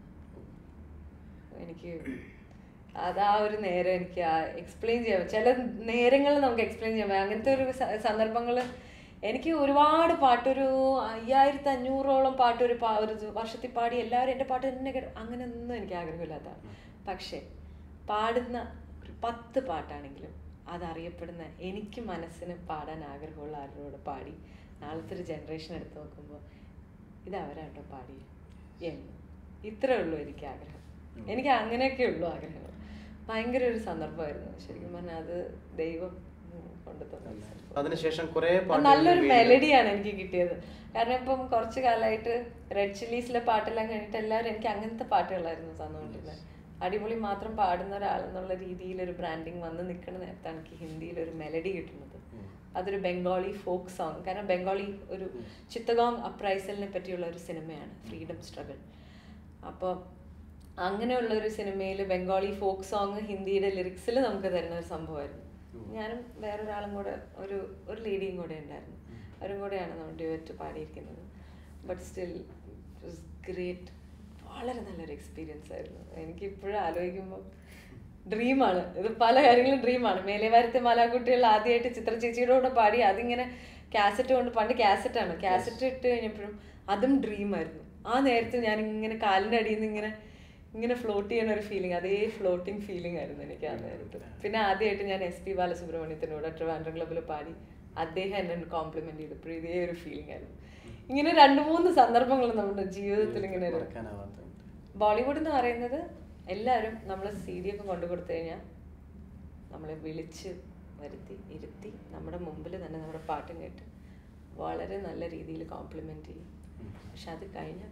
B: എനിക്ക് അതാ ഒരു നേരം എനിക്ക് എക്സ്പ്ലെയിൻ ചെയ്യാം. ചില നേരങ്ങളിൽ നമുക്ക് എക്സ്പ്ലെയിൻ ചെയ്യാൻ പറ്റും. അങ്ങനത്തെ ഒരു സന്ദർഭങ്ങൾ എനിക്ക് ഒരുപാട് പാട്ട്, ഒരു 5500ഓളം പാട്ട് ഒരു വർഷത്തിൽ പാടി എല്ലാവരും എൻ്റെ പാട്ട് തന്നെ കേട്ടു, അങ്ങനെയൊന്നും എനിക്ക് ആഗ്രഹമില്ലാത്തതാണ്. പക്ഷേ പാടുന്ന ഒരു 10 പാട്ടാണെങ്കിലും അതറിയപ്പെടുന്ന എനിക്ക് മനസ്സിന് പാടാൻ ആഗ്രഹമുള്ള ആരോട് പാടി നാളത്തെ ഒരു ജനറേഷൻ എടുത്ത് നോക്കുമ്പോൾ ഇത് അവരാട്ടോ പാടി എന്ന്, ഇത്രേ ഉള്ളൂ എനിക്ക് ആഗ്രഹം. എനിക്ക് അങ്ങനെയൊക്കെ ഉള്ളൂ ആഗ്രഹങ്ങൾ. ഭയങ്കര ഒരു സന്ദർഭമായിരുന്നു ശരിക്കും പറഞ്ഞാൽ. അത് ദൈവം കൊണ്ടുതന്ന
A: അതിനുശേഷം
B: നല്ലൊരു മെലഡിയാണ് എനിക്ക് കിട്ടിയത്. കാരണം ഇപ്പം കുറച്ച് കാലമായിട്ട് റെഡ് ചില്ലീസിലെ പാട്ടെല്ലാം കഴിഞ്ഞിട്ട് എല്ലാവരും എനിക്ക് അങ്ങനത്തെ പാട്ടുകളായിരുന്നു തന്നുകൊണ്ടിരുന്നത്. അടിപൊളി മാത്രം പാടുന്ന ഒരാളെന്നുള്ള രീതിയിൽ ഒരു ബ്രാൻഡിങ് വന്ന് നിൽക്കുന്ന നേരത്താണ് എനിക്ക് ഹിന്ദിയിൽ ഒരു മെലഡി കിട്ടുന്നത്. അതൊരു ബംഗാളി ഫോക്ക് സോങ്. കാരണം ബംഗാളി ഒരു ചിത്തഗോങ് അപ്രൈസലിനെ പറ്റിയുള്ള ഒരു സിനിമയാണ്, ഫ്രീഡം സ്ട്രഗിൾ. അപ്പോൾ അങ്ങനെയുള്ള ഒരു സിനിമയിൽ ബംഗാളി ഫോക്ക് സോങ് ഹിന്ദിയുടെ ലിറിക്സിൽ നമുക്ക് തരുന്ന ഒരു സംഭവമായിരുന്നു. ഞാനും വേറൊരാളും കൂടെ ഒരു ലേഡിയും കൂടെ ഉണ്ടായിരുന്നു. അവരും കൂടെയാണ് നമ്മൾ ഡ്യുവറ്റ് പാടിയിരിക്കുന്നത്. But still it was great. വളരെ നല്ലൊരു എക്സ്പീരിയൻസ് ആയിരുന്നു. എനിക്കിപ്പോഴും ആലോചിക്കുമ്പോൾ ഡ്രീമാണ് ഇത്. പല കാര്യങ്ങളും ഡ്രീമാണ്. മേലേവാരത്തെ മാലാകുട്ടികൾ ആദ്യമായിട്ട് ചിത്ര ചേച്ചിയുടെ കൂടെ പാടി അതിങ്ങനെ കാസറ്റ് കൊണ്ട്, പണ്ട് കാസറ്റാണ്, കാസറ്റ് ഇട്ട് കഴിഞ്ഞപ്പോഴും അതും ഡ്രീമായിരുന്നു. ആ നേരത്തെ ഞാൻ ഇങ്ങനെ കാലിൻ്റെ അടിയിൽ നിന്ന് ഇങ്ങനെ ഫ്ലോട്ട് ചെയ്യണ ഒരു ഫീലിംഗ്, അതേ ഫ്ലോട്ടിങ് ഫീലിംഗ് ആയിരുന്നു എനിക്ക് ആ നേരത്ത്. പിന്നെ ആദ്യമായിട്ട് ഞാൻ SP ബാലസുബ്രഹ്മണ്യത്തിനോട് ട്രിവാൻഡ്രം ക്ലബ്ബിൽ പാടി അദ്ദേഹം എന്നെ കോംപ്ലിമെന്റ് ചെയ്തപ്പോൾ ഇതേ ഒരു ഫീലിംഗ് ആയിരുന്നു. ഇങ്ങനെ 2-3 സന്ദർഭങ്ങൾ നമ്മുടെ ജീവിതത്തിൽ ഇങ്ങനെ. ബോളിവുഡ് എന്ന് പറയുന്നത് എല്ലാവരും നമ്മൾ CD ഒക്കെ കൊണ്ടു കൊടുത്തു കഴിഞ്ഞാൽ നമ്മളെ വിളിച്ച് ഇരുത്തി നമ്മുടെ മുമ്പിൽ തന്നെ നമ്മുടെ പാട്ടും കേട്ട് വളരെ നല്ല രീതിയിൽ കോംപ്ലിമെന്റ് ചെയ്യും. പക്ഷെ അത് കഴിഞ്ഞാൽ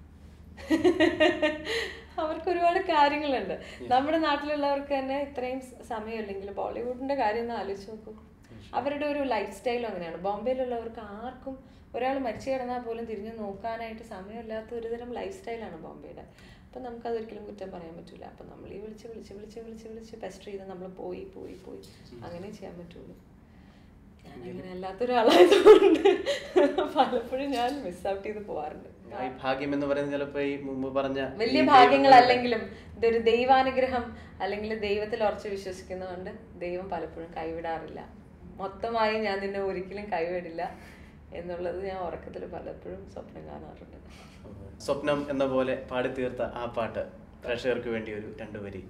B: അവർക്ക് ഒരുപാട് കാര്യങ്ങളുണ്ട്. നമ്മുടെ നാട്ടിലുള്ളവർക്ക് തന്നെ ഇത്രയും സമയമില്ലെങ്കിൽ ബോളിവുഡിന്റെ കാര്യം ഒന്ന് ആലോചിച്ച് നോക്കും. അവരുടെ ഒരു ലൈഫ് സ്റ്റൈലും അങ്ങനെയാണ്. ബോംബെയിലുള്ളവർക്ക് ആർക്കും ഒരാൾ മരിച്ചു കിടന്നാൽ പോലും തിരിഞ്ഞു നോക്കാനായിട്ട് സമയമില്ലാത്ത ഒരുതരം ലൈഫ് സ്റ്റൈലാണ് ബോംബെയുടെ. അപ്പം നമുക്കതൊരിക്കലും കുറ്റം പറയാൻ പറ്റില്ല. അപ്പം നമ്മൾ ഈ വിളിച്ച് പെസ്റ്റർ ചെയ്ത് നമ്മൾ പോയി അങ്ങനെ ചെയ്യാൻ പറ്റുള്ളൂ. ഞാൻ അങ്ങനെ അല്ലാത്തൊരാളായതുകൊണ്ട് പലപ്പോഴും ഞാൻ മിസ് ഔട്ട് ചെയ്ത് പോവാറുണ്ട്.
A: ഭാഗ്യം എന്ന് പറയുന്നത് ചിലപ്പോൾ ഈ മുമ്പ് പറഞ്ഞ
B: വലിയ ഭാഗ്യങ്ങളല്ലെങ്കിലും ഇതൊരു ദൈവാനുഗ്രഹം, അല്ലെങ്കിൽ ദൈവത്തിൽ ഉറച്ച് വിശ്വസിക്കുന്നതുകൊണ്ട് ദൈവം പലപ്പോഴും കൈവിടാറില്ല. മൊത്തമായി ഞാൻ നിന്നെ ഒരിക്കലും കൈവിടില്ല എന്നുള്ളത് ഞാൻ ഉറക്കത്തിൽ പലപ്പോഴും സ്വപ്നം കാണാറുണ്ട്.
A: സ്വപ്നം എന്ന പോലെ പാടി തീർത്ത ആ പാട്ട് പ്രേക്ഷകർക്ക് വേണ്ടി ഒരു 2 വരി.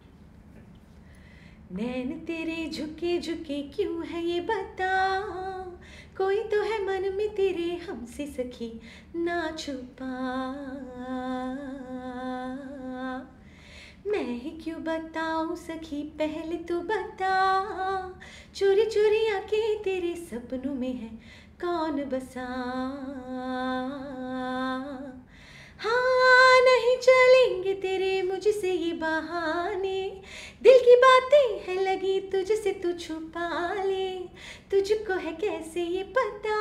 C: नैन तेरे झुके झुके क्यों है ये बता, कोई तो है मन में तेरे हमसे सखी ना छुपा, मैं ही क्यों बताऊं सखी पहले तो बता, चोरी चोरी आके तेरे सपनों में है कौन बसा, हाँ नहीं चलेंगे तेरे मुझसे ये बहाने, दिल की बातें है लगी तुझसे तू छुपा ले, तुझको है कैसे ये पता,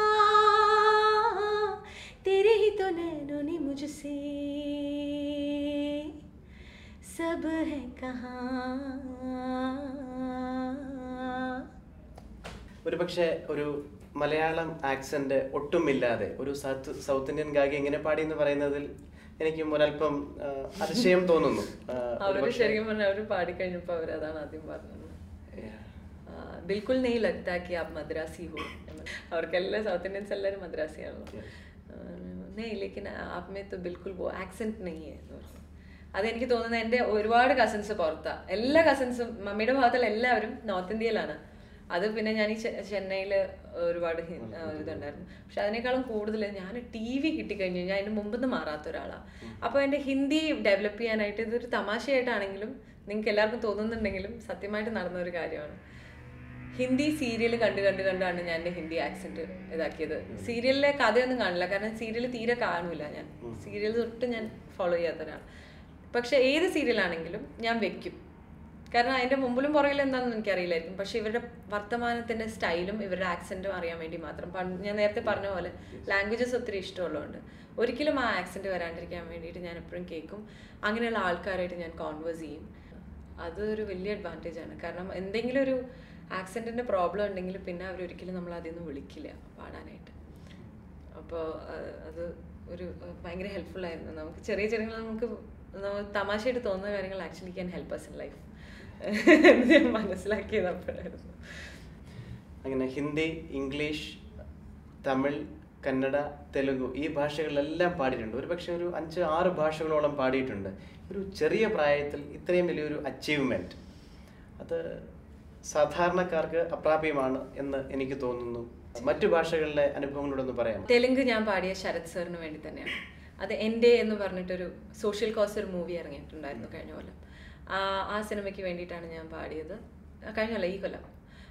C: तेरे ही तो नैनों ने मुझसे सब है कहाँ.
A: ഒരു പക്ഷേ ഒരു മലയാളം ആക്സന്റ് ഒട്ടുമില്ലാതെ ഒരു സൗത്ത് ഇന്ത്യൻ ഗായകി എങ്ങനെ പാടി എന്ന് പറയുന്നതിൽ എനിക്കും ഒരല്പം അതിശയം തോന്നുന്നു.
B: അവര് ശരിക്കും പറഞ്ഞാൽ അവര് പാടിക്കഴിഞ്ഞപ്പോ അവരതാണ് ആദ്യം പറഞ്ഞത്, ബിൽക്കുൽ നെയ് ലഗ്താ കി ആപ് മദ്രാസി ഹോ. അവർക്കെല്ലാം സൗത്ത് ഇന്ത്യൻസ് എല്ലാവരും മദ്രാസിയാണല്ലോ. नहीं लेकिन आप में तो बिल्कुल वो एक्सेंट नहीं है എന്ന് പറഞ്ഞു. അതെനിക്ക് തോന്നുന്നത് എൻ്റെ ഒരുപാട് കസിൻസ് പുറത്താണ്. എല്ലാ കസിൻസും മമ്മിയുടെ ഭാഗത്തുള്ള എല്ലാവരും നോർത്ത് ഇന്ത്യയിലാണ്. അത് പിന്നെ ഞാൻ ഈ ചെന്നൈയിൽ ഒരുപാട് ഇതുണ്ടായിരുന്നു. പക്ഷെ അതിനേക്കാളും കൂടുതൽ ഞാൻ TV കിട്ടിക്കഴിഞ്ഞു ഞാൻ അതിന് മുമ്പ് നിന്ന് മാറാത്ത ഒരാളാണ്. അപ്പോൾ എൻ്റെ ഹിന്ദി ഡെവലപ്പ് ചെയ്യാനായിട്ട് ഇതൊരു തമാശയായിട്ടാണെങ്കിലും നിങ്ങൾക്ക് എല്ലാവർക്കും തോന്നുന്നുണ്ടെങ്കിലും സത്യമായിട്ട് നടന്ന ഒരു കാര്യമാണ്. ഹിന്ദി സീരിയൽ കണ്ടാണ് ഞാൻ എൻ്റെ ഹിന്ദി ആക്സെൻറ്റ് ഇതാക്കിയത്. സീരിയലിലെ കഥയൊന്നും കാണില്ല, കാരണം സീരിയൽ തീരെ കാണൂല. ഞാൻ സീരിയൽ തൊട്ട് ഞാൻ ഫോളോ ചെയ്യാത്ത ഒരാൾ. പക്ഷെ ഏത് സീരിയലാണെങ്കിലും ഞാൻ വെക്കും, കാരണം അതിൻ്റെ മുമ്പിലും പുറകിലും എന്താണെന്ന് എനിക്കറിയില്ലായിരിക്കും. പക്ഷെ ഇവരുടെ വർത്തമാനത്തിൻ്റെ സ്റ്റൈലും ഇവരുടെ ആക്സെൻറ്റും അറിയാൻ വേണ്ടി മാത്രം, ഞാൻ നേരത്തെ പറഞ്ഞ പോലെ ലാംഗ്വേജസ് ഒത്തിരി ഇഷ്ടമുള്ളതുകൊണ്ട് ഒരിക്കലും ആ ആക്സെൻറ്റ് വരാണ്ടിരിക്കാൻ വേണ്ടിയിട്ട് ഞാൻ എപ്പോഴും കേൾക്കും. അങ്ങനെയുള്ള ആൾക്കാരായിട്ട് ഞാൻ കോൺവേഴ്സ് ചെയ്യും. അതൊരു വലിയ അഡ്വാൻറ്റേജ് ആണ്. കാരണം എന്തെങ്കിലും ഒരു ആക്സെൻറ്റിൻ്റെ പ്രോബ്ലം ഉണ്ടെങ്കിൽ പിന്നെ അവരൊരിക്കലും നമ്മൾ അതിൽ നിന്ന് വിളിക്കില്ല പാടാനായിട്ട്. അപ്പോൾ അത് ഒരു ഭയങ്കര ഹെൽപ്ഫുൾ ആയിരുന്നു. നമുക്ക് ചെറിയ ചെറിയ നമുക്ക് തമാശയായിട്ട് തോന്നുന്ന കാര്യങ്ങൾ actually can help us in life എന്ന് ഞാൻ മനസ്സിലാക്കിയത് അപ്പോഴായിരുന്നു.
A: അങ്ങനെ ഹിന്ദി, ഇംഗ്ലീഷ്, തമിഴ്, കന്നഡ, തെലുഗു ഈ ഭാഷകളിലെല്ലാം പാടിയിട്ടുണ്ട്. ഒരു പക്ഷേ ഒരു 5-6 ഭാഷകളോളം പാടിയിട്ടുണ്ട്. ഒരു ചെറിയ പ്രായത്തിൽ ഇത്രയും വലിയൊരു അച്ചീവ്മെൻറ്റ് അത് സാധാരണക്കാർക്ക് അപ്രാപ്യമാണ് എന്ന് എനിക്ക് തോന്നുന്നു. മറ്റു ഭാഷകളിലെ അനുഭവങ്ങളോടൊന്ന് പറയാം.
B: തെലുങ്ക് ഞാൻ പാടിയ ശരത് സാറിന് വേണ്ടി തന്നെയാണ്. അത് എൻ്റെ എന്ന് പറഞ്ഞിട്ടൊരു സോഷ്യൽ കോസ് ഒരു മൂവി ഇറങ്ങിയിട്ടുണ്ടായിരുന്നു കഴിഞ്ഞ കൊല്ലം. ആ സിനിമയ്ക്ക് വേണ്ടിയിട്ടാണ് ഞാൻ പാടിയത്. കഴിഞ്ഞല്ല, ഈ കൊല്ലം.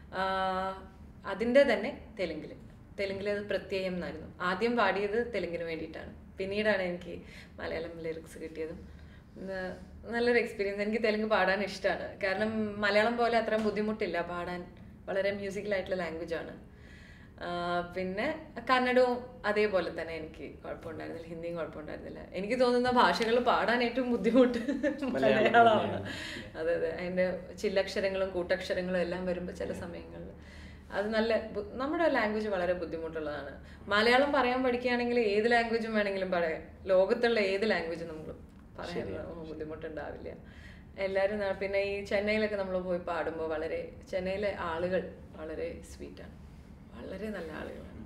B: അതിൻ്റെ തന്നെ തെലുങ്കിൽ അത് പ്രത്യയം എന്നായിരുന്നു. ആദ്യം പാടിയത് തെലുങ്കിന് വേണ്ടിയിട്ടാണ്. പിന്നീടാണ് എനിക്ക് മലയാളം ലിറിക്സ് കിട്ടിയതും. നല്ലൊരു എക്സ്പീരിയൻസ്. എനിക്ക് തെലുങ്ക് പാടാൻ ഇഷ്ടമാണ്, കാരണം മലയാളം പോലെ അത്രയും ബുദ്ധിമുട്ടില്ല പാടാൻ. വളരെ മ്യൂസിക്കലായിട്ടുള്ള ലാംഗ്വേജാണ്. പിന്നെ കന്നഡവും അതേപോലെ തന്നെ എനിക്ക് കുഴപ്പമുണ്ടായിരുന്നില്ല, ഹിന്ദിയും കുഴപ്പമുണ്ടായിരുന്നില്ല. എനിക്ക് തോന്നുന്ന ഭാഷകൾ പാടാൻ ഏറ്റവും ബുദ്ധിമുട്ട് മലയാളമാണ്. അതെ, അതിൻ്റെ ചില്ലക്ഷരങ്ങളും കൂട്ടക്ഷരങ്ങളും എല്ലാം വരുമ്പോൾ ചില സമയങ്ങളിൽ അത് നമ്മുടെ ലാംഗ്വേജ് വളരെ ബുദ്ധിമുട്ടുള്ളതാണ്. മലയാളം പറയാൻ പഠിക്കുകയാണെങ്കിൽ ഏത് ലാംഗ്വേജും വേണമെങ്കിലും പറയാം. ലോകത്തുള്ള ഏത് ലാംഗ്വേജും നമ്മൾ പറയാൻ ബുദ്ധിമുട്ടുണ്ടാവില്ല. എല്ലാവരും പിന്നെ ഈ ചെന്നൈയിലൊക്കെ നമ്മൾ പോയി പാടുമ്പോൾ ചെന്നൈയിലെ ആളുകൾ വളരെ സ്വീറ്റാണ്, വളരെ നല്ല ആളുകളാണ്.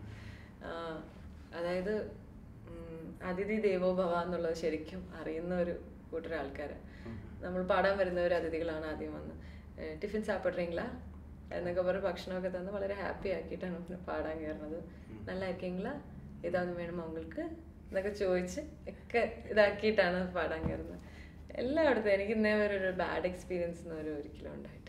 B: അതായത് അതിഥി ദേവോ ഭവ എന്നുള്ളത് ശരിക്കും അറിയുന്ന ഒരു കൂട്ടർ ആൾക്കാർ. നമ്മൾ പാടാൻ വരുന്നവർ അതിഥികളാണ്. ആദ്യം വന്ന് ടിഫിൻ സാപ്പിട്രീங்களா എന്നൊക്കെ പറഞ്ഞ് ഭക്ഷണമൊക്കെ തന്ന് വളരെ ഹാപ്പി ആക്കിയിട്ടാണ് പാടാൻ കയറുന്നത്. നല്ലതായിരിക്കെങ്കിലാ ഏതാണെന്ന് വേണം അവങ്ങൾക്ക് എന്നൊക്കെ ചോദിച്ച് ഒക്കെ ഇതാക്കിയിട്ടാണ് പാടാൻ കയറുന്നത്. എല്ലായിടത്തും എനിക്ക് ഇന്നേ വരെ ഒരു ബാഡ് എക്സ്പീരിയൻസ് ഒരിക്കലും ഉണ്ടായിട്ടില്ല.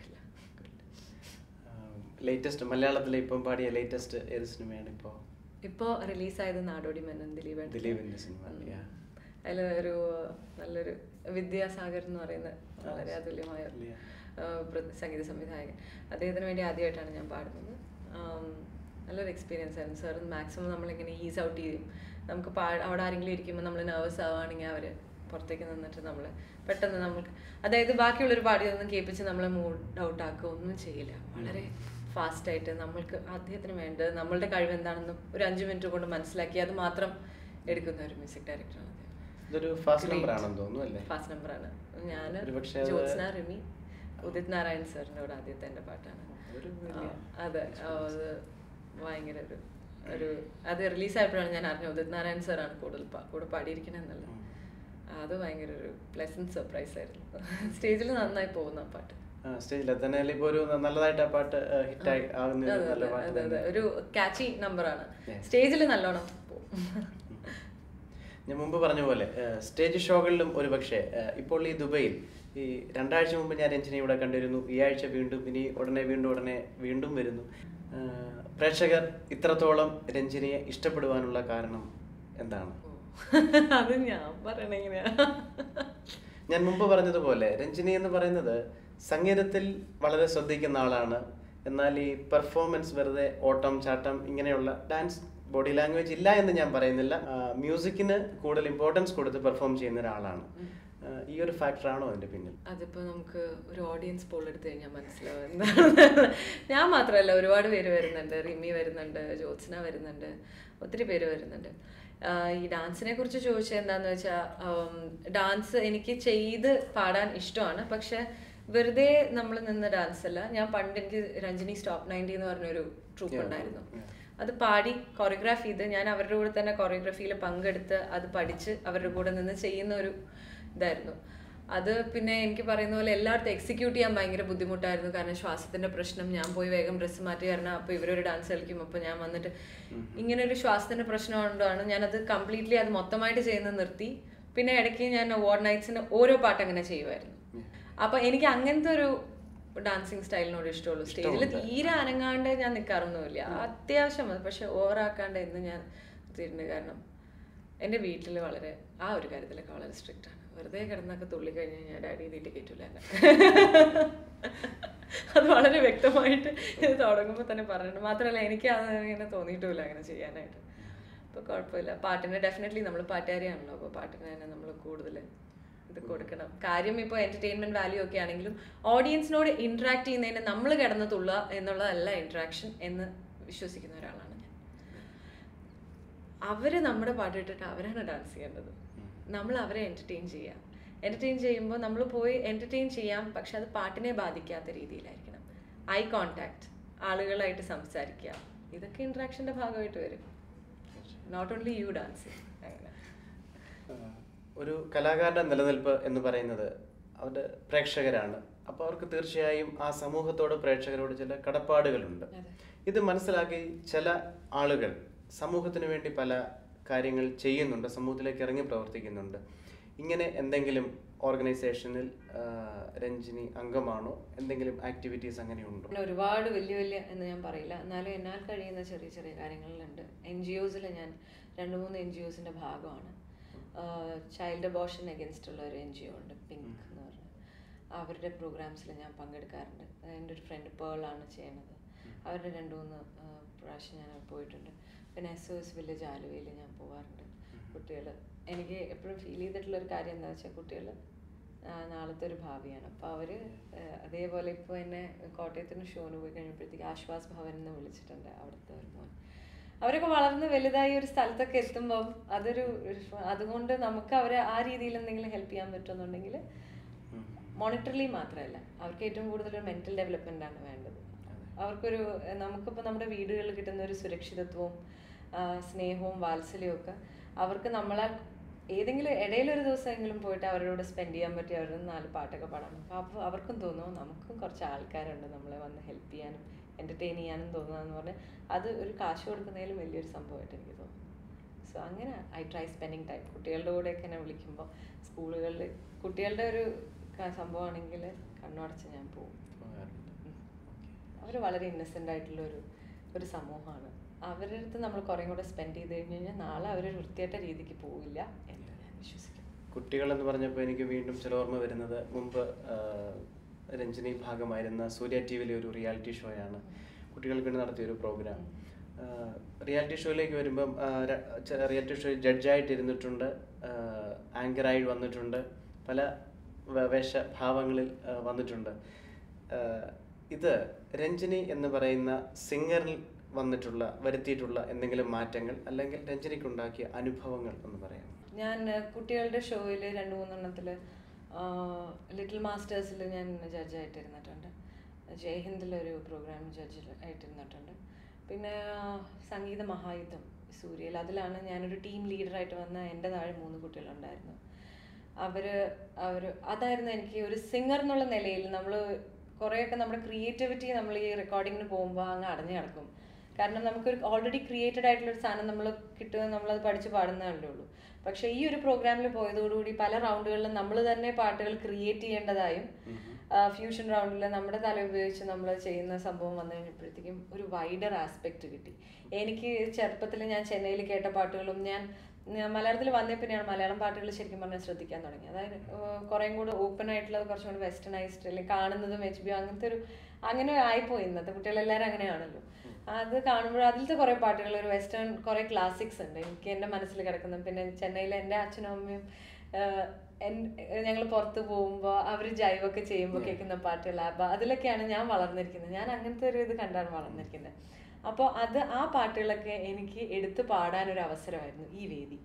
A: ലേറ്റസ്റ്റ് മലയാളത്തിലെ ഇപ്പം പാടിയ ലേറ്റസ്റ്റ് ഏത് സിനിമയാണ് ഇപ്പോൾ
B: റിലീസായത്? നാടോടി മന്നൻ,
A: ദിലീപിന്റെ സിനിമ.
B: അതിൽ നല്ലൊരു വിദ്യാസാഗർ എന്ന് പറയുന്ന വളരെ അതുല്യമായ സംഗീത സംവിധായകൻ, അദ്ദേഹത്തിന് വേണ്ടി ആദ്യമായിട്ടാണ് ഞാൻ പാടുന്നത്. നല്ലൊരു എക്സ്പീരിയൻസ് ആയിരുന്നു. സാർ മാക്സിമം നമ്മളിങ്ങനെ ഈസ് ഔട്ട് ചെയ്യും. നമുക്ക് അവിടെ ആരെങ്കിലും ഇരിക്കുമ്പോൾ നമ്മൾ നെർവസ് ആവുകയാണെങ്കിൽ അവർ പുറത്തേക്ക് നിന്നിട്ട് നമ്മൾ പെട്ടെന്ന് നമ്മൾക്ക്, അതായത് ബാക്കിയുള്ളൊരു പാടിയൊന്നും കേൾപ്പിച്ച് നമ്മളെ മൂഡ് ഔട്ട് ആക്കുക ഒന്നും ചെയ്യില്ല. വളരെ ഫാസ്റ്റായിട്ട് നമ്മൾക്ക് അദ്ദേഹത്തിന് വേണ്ടത് നമ്മളുടെ കഴിവ് എന്താണെന്ന് ഒരു 5 മിനിറ്റ് കൊണ്ട് മനസ്സിലാക്കി അത് മാത്രം എടുക്കുന്ന ഒരു മ്യൂസിക് ഡയറക്ടറാണ് അദ്ദേഹം.
A: ഇതൊരു ഫാസ്റ്റ് നമ്പർ ആണെന്ന് തോന്നുന്നു അല്ലേ?
B: ഫാസ്റ്റ് നമ്പറാണ്. ഞാൻ ജ്യോത്സ്ന റിമി, ഉദിത് നാരായൺ സാറിൻ്റെ കൂടെ ആദ്യത്തെ എൻ്റെ പാട്ടാണ്. അതെ, അത് ഭയങ്കര അത് റിലീസായപ്പോഴാണ് ഞാൻ അറിഞ്ഞത് ഉദിത് നാരായൺ സാറാണ് കൂടെ പാടിയിരിക്കണമെന്നല്ല. അത് ഭയങ്കര ഒരു പ്ലസന്റ് സർപ്രൈസ് ആയിരുന്നു. സ്റ്റേജിൽ നന്നായി പോകുന്ന ആ പാട്ട്. ഒരു കാച്ചി നമ്പറാണ്. സ്റ്റേജിൽ നല്ലോണം പോകും.
A: ഞാൻ മുമ്പ് പറഞ്ഞ പോലെ സ്റ്റേജ് ഷോകളിലും ഒരു പക്ഷേ ഇപ്പോൾ ഈ ദുബൈയിൽ ഈ 2 ആഴ്ച മുമ്പ് ഞാൻ രഞ്ജിനി ഇവിടെ കണ്ടിരുന്നു. ഈ ആഴ്ച വീണ്ടും, ഇനി വീണ്ടും വരുന്നു. പ്രേക്ഷകർ ഇത്രത്തോളം രഞ്ജിനിയെ ഇഷ്ടപ്പെടുവാനുള്ള കാരണം എന്താണ്?
B: അത് ഞാൻ പറയണെങ്ങനെയാ?
A: ഞാൻ മുമ്പ് പറഞ്ഞതുപോലെ രഞ്ജിനി എന്ന് പറയുന്നത് സംഗീതത്തിൽ വളരെ ശ്രദ്ധിക്കുന്ന ആളാണ്. എന്നാൽ ഈ പെർഫോമൻസ് വെറുതെ ഓട്ടം ചാട്ടം ഇങ്ങനെയുള്ള ഡാൻസ് ബോഡി ലാംഗ്വേജ് ഇല്ല എന്ന് ഞാൻ പറയുന്നില്ല. മ്യൂസിക്കിന് കൂടുതൽ ഇമ്പോർട്ടൻസ് കൊടുത്ത് പെർഫോം ചെയ്യുന്ന ഒരാളാണ്. ഈ ഒരു ഫാക്ടറാണോ അതിന്റെ പിന്നിൽ?
B: അതിപ്പോൾ നമുക്ക് ഒരു ഓഡിയൻസ് പോൾ എടുത്തു കഴിഞ്ഞാൽ മനസ്സിലാവും എന്താണ്. ഞാൻ മാത്രമല്ല, ഒരുപാട് പേര് വരുന്നുണ്ട്. റിമി വരുന്നുണ്ട്, ജ്യോത്സ്ന വരുന്നുണ്ട്, ഒത്തിരി പേര് വരുന്നുണ്ട്. ഈ ഡാൻസിനെ കുറിച്ച് ചോദിച്ചത് എന്താണെന്ന് വെച്ചാൽ, ഡാൻസ് എനിക്ക് ചെയ്ത് പാടാൻ ഇഷ്ടമാണ്. പക്ഷെ വെറുതെ നമ്മൾ നിന്ന ഡാൻസ് അല്ല. ഞാൻ പണ്ട് എനിക്ക് രഞ്ജിനി സ്റ്റോപ്പ് 90 എന്ന് പറഞ്ഞൊരു ട്രൂപ്പ് ഉണ്ടായിരുന്നു. അത് പാടി കൊറിയോഗ്രാഫ് ചെയ്ത് ഞാൻ അവരുടെ കൂടെ തന്നെ കൊറിയോഗ്രാഫിയിൽ പങ്കെടുത്ത് അത് പഠിച്ച് അവരുടെ കൂടെ നിന്ന് ചെയ്യുന്ന ഒരു ഇതായിരുന്നു. അത് പിന്നെ എനിക്ക് പറയുന്ന പോലെ എല്ലായിടത്തും എക്സിക്യൂട്ട് ചെയ്യാൻ ഭയങ്കര ബുദ്ധിമുട്ടായിരുന്നു. കാരണം ശ്വാസത്തിന്റെ പ്രശ്നം, ഞാൻ പോയി വേഗം ഡ്രസ്സ് മാറ്റി കാരണം അപ്പോൾ ഇവരൊരു ഡാൻസ് കളിക്കും, അപ്പോൾ ഞാൻ വന്നിട്ട് ഇങ്ങനെ ഒരു ശ്വാസത്തിന്റെ പ്രശ്നം കൊണ്ടാണ് ഞാനത് കംപ്ലീറ്റ്ലി അത് മൊത്തമായിട്ട് ചെയ്യുന്നത് നിർത്തി. പിന്നെ ഇടയ്ക്ക് ഞാൻ അവാർഡ് നൈറ്റ്സിന് ഓരോ പാട്ട് അങ്ങനെ ചെയ്യുമായിരുന്നു. അപ്പൊ എനിക്ക് അങ്ങനത്തെ ഒരു ഡാൻസിങ് സ്റ്റൈലിനോട് ഇഷ്ടമുള്ളൂ. സ്റ്റേജിൽ തീരെ അനങ്ങാണ്ട് ഞാൻ നിൽക്കാറൊന്നുമില്ല, അത്യാവശ്യം അത്, പക്ഷെ ഓവറാക്കാണ്ട് എന്ന് ഞാൻ എത്തിയിട്ടുണ്ട്. കാരണം എൻ്റെ വീട്ടിൽ വളരെ ആ ഒരു കാര്യത്തിലൊക്കെ വളരെ സ്ട്രിക്റ്റ് ആണ്. വെറുതെ കിടന്നൊക്കെ തുള്ളി കഴിഞ്ഞ് കഴിഞ്ഞാൽ ഡാഡി വീട്ടിൽ കയറ്റില്ല എന്നെ. അത് വളരെ വ്യക്തമായിട്ട് ഇത് തുടങ്ങുമ്പോൾ തന്നെ പറഞ്ഞിട്ടുണ്ട്. മാത്രമല്ല എനിക്ക് അത് ഇങ്ങനെ തോന്നിയിട്ടുമില്ല അങ്ങനെ ചെയ്യാനായിട്ട്. അപ്പോൾ കുഴപ്പമില്ല. പാട്ടിന് ഡെഫിനറ്റ്ലി നമ്മൾ പാട്ടുകാരിയാണല്ലോ, അപ്പോൾ പാട്ടിന് തന്നെ നമ്മൾ കൂടുതൽ ഇത് കൊടുക്കണം. കാര്യം ഇപ്പോൾ എൻ്റർടൈൻമെൻറ്റ് വാല്യൂ ഒക്കെ ആണെങ്കിലും ഓഡിയൻസിനോട് ഇൻട്രാക്ട് ചെയ്യുന്നതിന് നമ്മൾ കിടന്ന് തുള്ളുക എന്നുള്ളതല്ല ഇൻട്രാക്ഷൻ എന്ന് വിശ്വസിക്കുന്ന ഒരാളാണ് ഞാൻ. അവർ നമ്മുടെ പാട്ട് ഇട്ടിട്ട് അവരാണ് ഡാൻസ് ചെയ്യേണ്ടത്, നമ്മൾ അവരെ എൻ്റർടൈൻ ചെയ്യുക. എൻ്റർടൈൻ ചെയ്യുമ്പോൾ നമ്മൾ പോയി എൻ്റർടൈൻ ചെയ്യാം, പക്ഷെ അത് പാട്ടിനെ ബാധിക്കാത്ത രീതിയിലായിരിക്കണം. ഐ കോണ്ടാക്ട്, ആളുകളായിട്ട് സംസാരിക്കുക, ഇതൊക്കെ ഇൻട്രാക്ഷൻ്റെ ഭാഗമായിട്ട് വരും. Not only you dancing. അങ്ങനെ
A: ഒരു കലാകാരൻ്റെ നിലനിൽപ്പ് എന്ന് പറയുന്നത് അവരുടെ പ്രേക്ഷകരാണ്. അപ്പോൾ അവർക്ക് തീർച്ചയായും ആ സമൂഹത്തോട്, പ്രേക്ഷകരോട് ചില കടപ്പാടുകളുണ്ട്. ഇത് മനസ്സിലാക്കി ചില ആളുകൾ സമൂഹത്തിന് വേണ്ടി പല കാര്യങ്ങൾ ചെയ്യുന്നുണ്ട്, സമൂഹത്തിലേക്ക് ഇറങ്ങി പ്രവർത്തിക്കുന്നുണ്ട്. ഇങ്ങനെ എന്തെങ്കിലും ഓർഗനൈസേഷനിൽ രഞ്ജിനി അംഗമാണോ? എന്തെങ്കിലും ആക്ടിവിറ്റീസ് അങ്ങനെയുണ്ടോ?
B: ഒരുപാട് വലിയ വലിയ എന്ന് ഞാൻ പറയില്ല, എന്നാലും എന്നാൽ കഴിയുന്ന ചെറിയ ചെറിയ കാര്യങ്ങളിലുണ്ട്. NGOസിൽ ഞാൻ 2-3 NGOസിൻ്റെ ഭാഗമാണ്. ചൈൽഡ് അബോർഷൻ അഗെൻസ്റ്റ് ഉള്ള ഒരു NGO ഉണ്ട്, പിങ്ക് എന്ന് പറഞ്ഞാൽ. അവരുടെ പ്രോഗ്രാംസിൽ ഞാൻ പങ്കെടുക്കാറുണ്ട്. എൻ്റെ ഒരു ഫ്രണ്ട് പേളാണ് ചെയ്യുന്നത്. അവരുടെ 2-3 പ്രാവശ്യം ഞാൻ പോയിട്ടുണ്ട്. പിന്നെ SOS വില്ലേജ് ആലുവയിൽ ഞാൻ പോകാറുണ്ട്. കുട്ടികൾ, എനിക്ക് എപ്പോഴും ഫീൽ ചെയ്തിട്ടുള്ളൊരു കാര്യം എന്താ വെച്ചാൽ കുട്ടികൾ നാളത്തെ ഒരു ഭാവിയാണ്. അപ്പോൾ അവർ അതേപോലെ ഇപ്പോൾ എന്നെ കോട്ടയത്തിന് ഷോന് പോയി കഴിഞ്ഞപ്പോഴത്തേക്ക് ആശ്വാസ് ഭവൻ എന്ന് വിളിച്ചിട്ടുണ്ട് അവിടുത്തെ ഒരു മോൻ. അവരൊക്കെ വളർന്ന് വലുതായി ഒരു സ്ഥലത്തൊക്കെ എത്തുമ്പം അതുകൊണ്ട് നമുക്ക് അവരെ ആ രീതിയിൽ എന്തെങ്കിലും ഹെൽപ്പ് ചെയ്യാൻ പറ്റുമെന്നുണ്ടെങ്കിൽ മോണിറ്ററിലി മാത്രമല്ല, അവർക്ക് ഏറ്റവും കൂടുതൽ ഒരു മെൻ്റൽ ഡെവലപ്മെൻ്റ് ആണ് വേണ്ടത്. അവർക്കൊരു നമുക്കിപ്പോൾ നമ്മുടെ വീടുകളിൽ കിട്ടുന്ന ഒരു സുരക്ഷിതത്വവും സ്നേഹവും വാത്സല്യവും ഒക്കെ അവർക്ക് നമ്മളാൽ ഏതെങ്കിലും ഇടയിലൊരു ദിവസമെങ്കിലും പോയിട്ട് അവരോട് സ്പെൻഡ് ചെയ്യാൻ പറ്റി അവരുടെ 4 പാട്ടൊക്കെ പാടാം. അപ്പോൾ അവർക്കും തോന്നും നമുക്കും കുറച്ച് ആൾക്കാരുണ്ട് നമ്മളെ വന്ന് ഹെൽപ്പ് ചെയ്യാനും എൻ്റർടൈൻ ചെയ്യാനും തോന്നുകയെന്ന് പറഞ്ഞാൽ അത് ഒരു കാശ് കൊടുക്കുന്നതിലും വലിയൊരു സംഭവമായിട്ട് എനിക്ക് തോന്നുന്നു. സോ അങ്ങനെ ഐ ട്രൈ സ്പെൻഡിങ് ടൈം. കുട്ടികളുടെ കൂടെയൊക്കെ എന്നെ വിളിക്കുമ്പോൾ സ്കൂളുകളിൽ കുട്ടികളുടെ ഒരു സംഭവമാണെങ്കിൽ കണ്ണടച്ച് ഞാൻ പോകും. അവർ വളരെ ഇന്നസെൻ്റ് ആയിട്ടുള്ള ഒരു സമൂഹമാണ്. അവരുടെ അടുത്ത് നമ്മൾ കുറേ കൂടെ സ്പെൻഡ് ചെയ്ത് കഴിഞ്ഞ് കഴിഞ്ഞാൽ നാളെ അവരൊരു വൃത്തിയായിട്ട രീതിക്ക് പോവില്ല എന്ന് ഞാൻ വിശ്വസിക്കുന്നു.
A: കുട്ടികളെന്ന് പറഞ്ഞപ്പോൾ എനിക്ക് വീണ്ടും ചില ഓർമ്മ വരുന്നത്, മുമ്പ് രഞ്ജിനി ഭാഗമായിരുന്ന സൂര്യ TV-യിലെ ഒരു റിയാലിറ്റി ഷോയാണ് കുട്ടികൾക്ക് വേണ്ടി നടത്തിയൊരു പ്രോഗ്രാം. റിയാലിറ്റി ഷോയിലേക്ക് വരുമ്പം റിയാലിറ്റി ഷോ ജഡ്ജായിട്ടിരുന്നിട്ടുണ്ട്, ആങ്കറായി വന്നിട്ടുണ്ട്, പല വേഷഭാവങ്ങളിൽ വന്നിട്ടുണ്ട്. ഇത് രഞ്ജിനി എന്ന് പറയുന്ന സിംഗറിൽ വരുത്തിയിട്ടുള്ള എന്തെങ്കിലും മാറ്റങ്ങൾ അല്ലെങ്കിൽ രഞ്ജിനിക്കുണ്ടാക്കിയ അനുഭവങ്ങൾ എന്ന് പറയാം?
B: ഞാൻ കുട്ടികളുടെ ഷോയിൽ 2-3 ലിറ്റിൽ മാസ്റ്റേഴ്സിൽ ഞാൻ ജഡ്ജായിട്ടിരുന്നിട്ടുണ്ട്. ജയ്ഹിന്ദിലൊരു പ്രോഗ്രാം ജഡ്ജായിട്ടിരുന്നിട്ടുണ്ട്. പിന്നെ സംഗീത മഹായുദ്ധം സൂര്യയിൽ, അതിലാണ് ഞാനൊരു ടീം ലീഡറായിട്ട് വന്ന എൻ്റെ താഴെ 3 കുട്ടികളുണ്ടായിരുന്നു. അതായിരുന്നു എനിക്ക് ഒരു സിംഗർ എന്നുള്ള നിലയിൽ നമ്മൾ കുറേയൊക്കെ നമ്മുടെ ക്രിയേറ്റിവിറ്റി നമ്മൾ ഈ റെക്കോർഡിങ്ങിന് പോകുമ്പോൾ അങ്ങ് അടഞ്ഞു കിടക്കും. കാരണം നമുക്കൊരു ഓൾറെഡി ക്രിയേറ്റഡ് ആയിട്ടുള്ളൊരു സാധനം നമ്മൾ കിട്ടുക, നമ്മളത് പഠിച്ച് പാടുന്നതല്ലേ ഉള്ളൂ. പക്ഷേ ഈ ഒരു പ്രോഗ്രാമിൽ പോയതോടുകൂടി പല റൗണ്ടുകളിലും നമ്മൾ തന്നെ പാട്ടുകൾ ക്രിയേറ്റ് ചെയ്യേണ്ടതായും ഫ്യൂഷൻ റൗണ്ടിൽ നമ്മുടെ തല ഉപയോഗിച്ച് നമ്മൾ ചെയ്യുന്ന സംഭവം വന്നു കഴിഞ്ഞപ്പോഴത്തേക്കും ഒരു വൈഡർ ആസ്പെക്റ്റ് കിട്ടി. എനിക്ക് ചെറുപ്പത്തിൽ ഞാൻ ചെന്നൈയിൽ കേട്ട പാട്ടുകളും ഞാൻ മലയാളത്തിൽ വന്നേ പിന്നെയാണ് മലയാളം പാട്ടുകൾ ശരിക്കും പറഞ്ഞാൽ ശ്രദ്ധിക്കാൻ തുടങ്ങി. അതായത് കുറേയും കൂടെ ഓപ്പൺ ആയിട്ടുള്ളത്, കുറച്ചും കൂടി വെസ്റ്റേണൈസ്ഡ് അല്ലെങ്കിൽ കാണുന്നതും HBO അങ്ങനത്തെ അങ്ങനെ ആയിപ്പോയി. ഇന്നത്തെ കുട്ടികളെല്ലാവരും അങ്ങനെയാണല്ലോ. അത് കാണുമ്പോൾ അതിലത്തെ കുറേ പാട്ടുകൾ, ഒരു വെസ്റ്റേൺ കുറേ ക്ലാസിക്സ് ഉണ്ട് എനിക്ക് എൻ്റെ മനസ്സിൽ കിടക്കുന്നത്. പിന്നെ ചെന്നൈയിലെ എൻ്റെ അച്ഛനും അമ്മയും ഞങ്ങൾ പുറത്ത് പോകുമ്പോൾ അവർ ജൈവൊക്കെ ചെയ്യുമ്പോൾ കേൾക്കുന്ന പാട്ടുകൾ, അതിലൊക്കെയാണ് ഞാൻ വളർന്നിരിക്കുന്നത്. ഞാൻ അങ്ങനത്തെ ഒരു ഇത് കണ്ടാണ് വളർന്നിരിക്കുന്നത്. അപ്പോൾ ആ പാട്ടുകളൊക്കെ എനിക്ക് എടുത്ത് പാടാനൊരു അവസരമായിരുന്നു ഈ വേദി.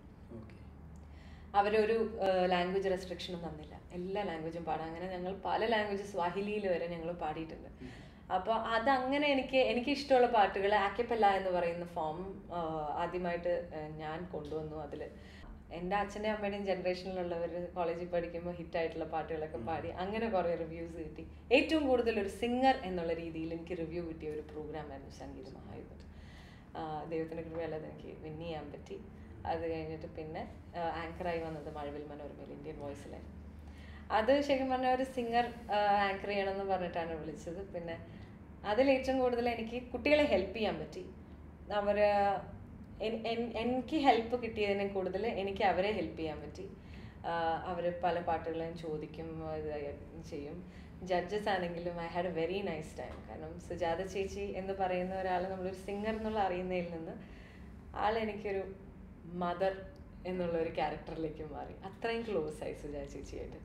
B: അവരൊരു ലാംഗ്വേജ് റെസ്ട്രിക്ഷനും തന്നില്ല, എല്ലാ ലാംഗ്വേജും പാടാം. അങ്ങനെ ഞങ്ങൾ പല ലാംഗ്വേജ്, സ്വാഹിലിയിൽ വരെ ഞങ്ങൾ പാടിയിട്ടുണ്ട്. അപ്പോൾ അതങ്ങനെ എനിക്ക് ഇഷ്ടമുള്ള പാട്ടുകൾ ആക്കപ്പല്ല എന്ന് പറയുന്ന ഫോം ആദ്യമായിട്ട് ഞാൻ കൊണ്ടുവന്നു. അതിൽ എൻ്റെ അച്ഛൻ്റെ അമ്മയുടെയും ജനറേഷനിലുള്ളവർ കോളേജിൽ പഠിക്കുമ്പോൾ ഹിറ്റായിട്ടുള്ള പാട്ടുകളൊക്കെ പാടി അങ്ങനെ കുറേ റിവ്യൂസ് കിട്ടി. ഏറ്റവും കൂടുതൽ ഒരു സിംഗർ എന്നുള്ള രീതിയിൽ എനിക്ക് റിവ്യൂ കിട്ടിയ ഒരു പ്രോഗ്രാമായിരുന്നു സംഗീത മഹായുദ്ധം. ദൈവത്തിൻ്റെ കൃപയല്ലാതെ എനിക്ക് വിൻ ചെയ്യാൻ പറ്റി. അത് കഴിഞ്ഞിട്ട് പിന്നെ ആങ്കറായി വന്നത് മഴവിൽ മനോരമയിൽ ഇന്ത്യൻ വോയിസിലായിരുന്നു. അത് ശരിക്കും പറഞ്ഞാൽ ഒരു സിംഗർ ആങ്കർ ചെയ്യണമെന്ന് പറഞ്ഞിട്ടാണ് വിളിച്ചത്. പിന്നെ അതിലേറ്റവും കൂടുതൽ എനിക്ക് കുട്ടികളെ ഹെൽപ്പ് ചെയ്യാൻ പറ്റി. എനിക്ക് ഹെൽപ്പ് കിട്ടിയതിനെ കൂടുതൽ എനിക്ക് അവരെ ഹെൽപ്പ് ചെയ്യാൻ പറ്റി. അവർ പല പാട്ടുകളും ചോദിക്കും, ഇത് ചെയ്യും. ജഡ്ജസ് ആണെങ്കിലും I had a very nice time. കാരണം സുജാത ചേച്ചി എന്ന് പറയുന്ന ഒരാൾ നമ്മളൊരു സിംഗർ എന്നുള്ള അറിയുന്നതിൽ നിന്ന് ആളെനിക്കൊരു മദർ എന്നുള്ളൊരു ക്യാരക്ടറിലേക്ക് മാറി. അത്രയും ക്ലോസ് ആയി സുജാത ചേച്ചിയായിട്ട്.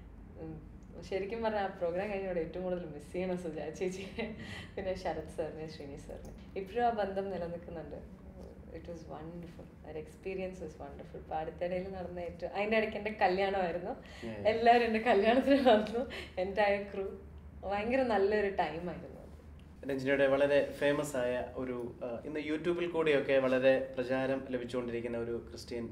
B: ശരിക്കും പറഞ്ഞാൽ ആ പ്രോഗ്രാം കഴിഞ്ഞോടെ ഏറ്റവും കൂടുതൽ മിസ് ചെയ്യണം സുജാത ചേച്ചിയെ, പിന്നെ ശരത് സാറിനെ, ശ്രീനി സാറിനെ. ഇപ്പോഴും ആ ബന്ധം നിലനിൽക്കുന്നുണ്ട്. It was wonderful. ഒരു എക്സ്പീരിയൻസ് വാസ് വണ്ടർഫുൾ. ഇപ്പോൾ അടുത്തിടയിൽ നടന്ന അതിൻ്റെ ഇടയ്ക്ക് എൻ്റെ കല്യാണമായിരുന്നു. എല്ലാവരും എൻ്റെ കല്യാണത്തിന് വന്നു, എൻ്റെ ക്രൂ. ഭയങ്കര നല്ലൊരു ടൈമായിരുന്നു.
A: രഞ്ജിനിയുടെ വളരെ ഫേമസ് ആയ ഒരു ഇന്ന് യൂട്യൂബിൽ കൂടിയൊക്കെ വളരെ പ്രചാരം ലഭിച്ചുകൊണ്ടിരിക്കുന്ന ഒരു ക്രിസ്ത്യൻ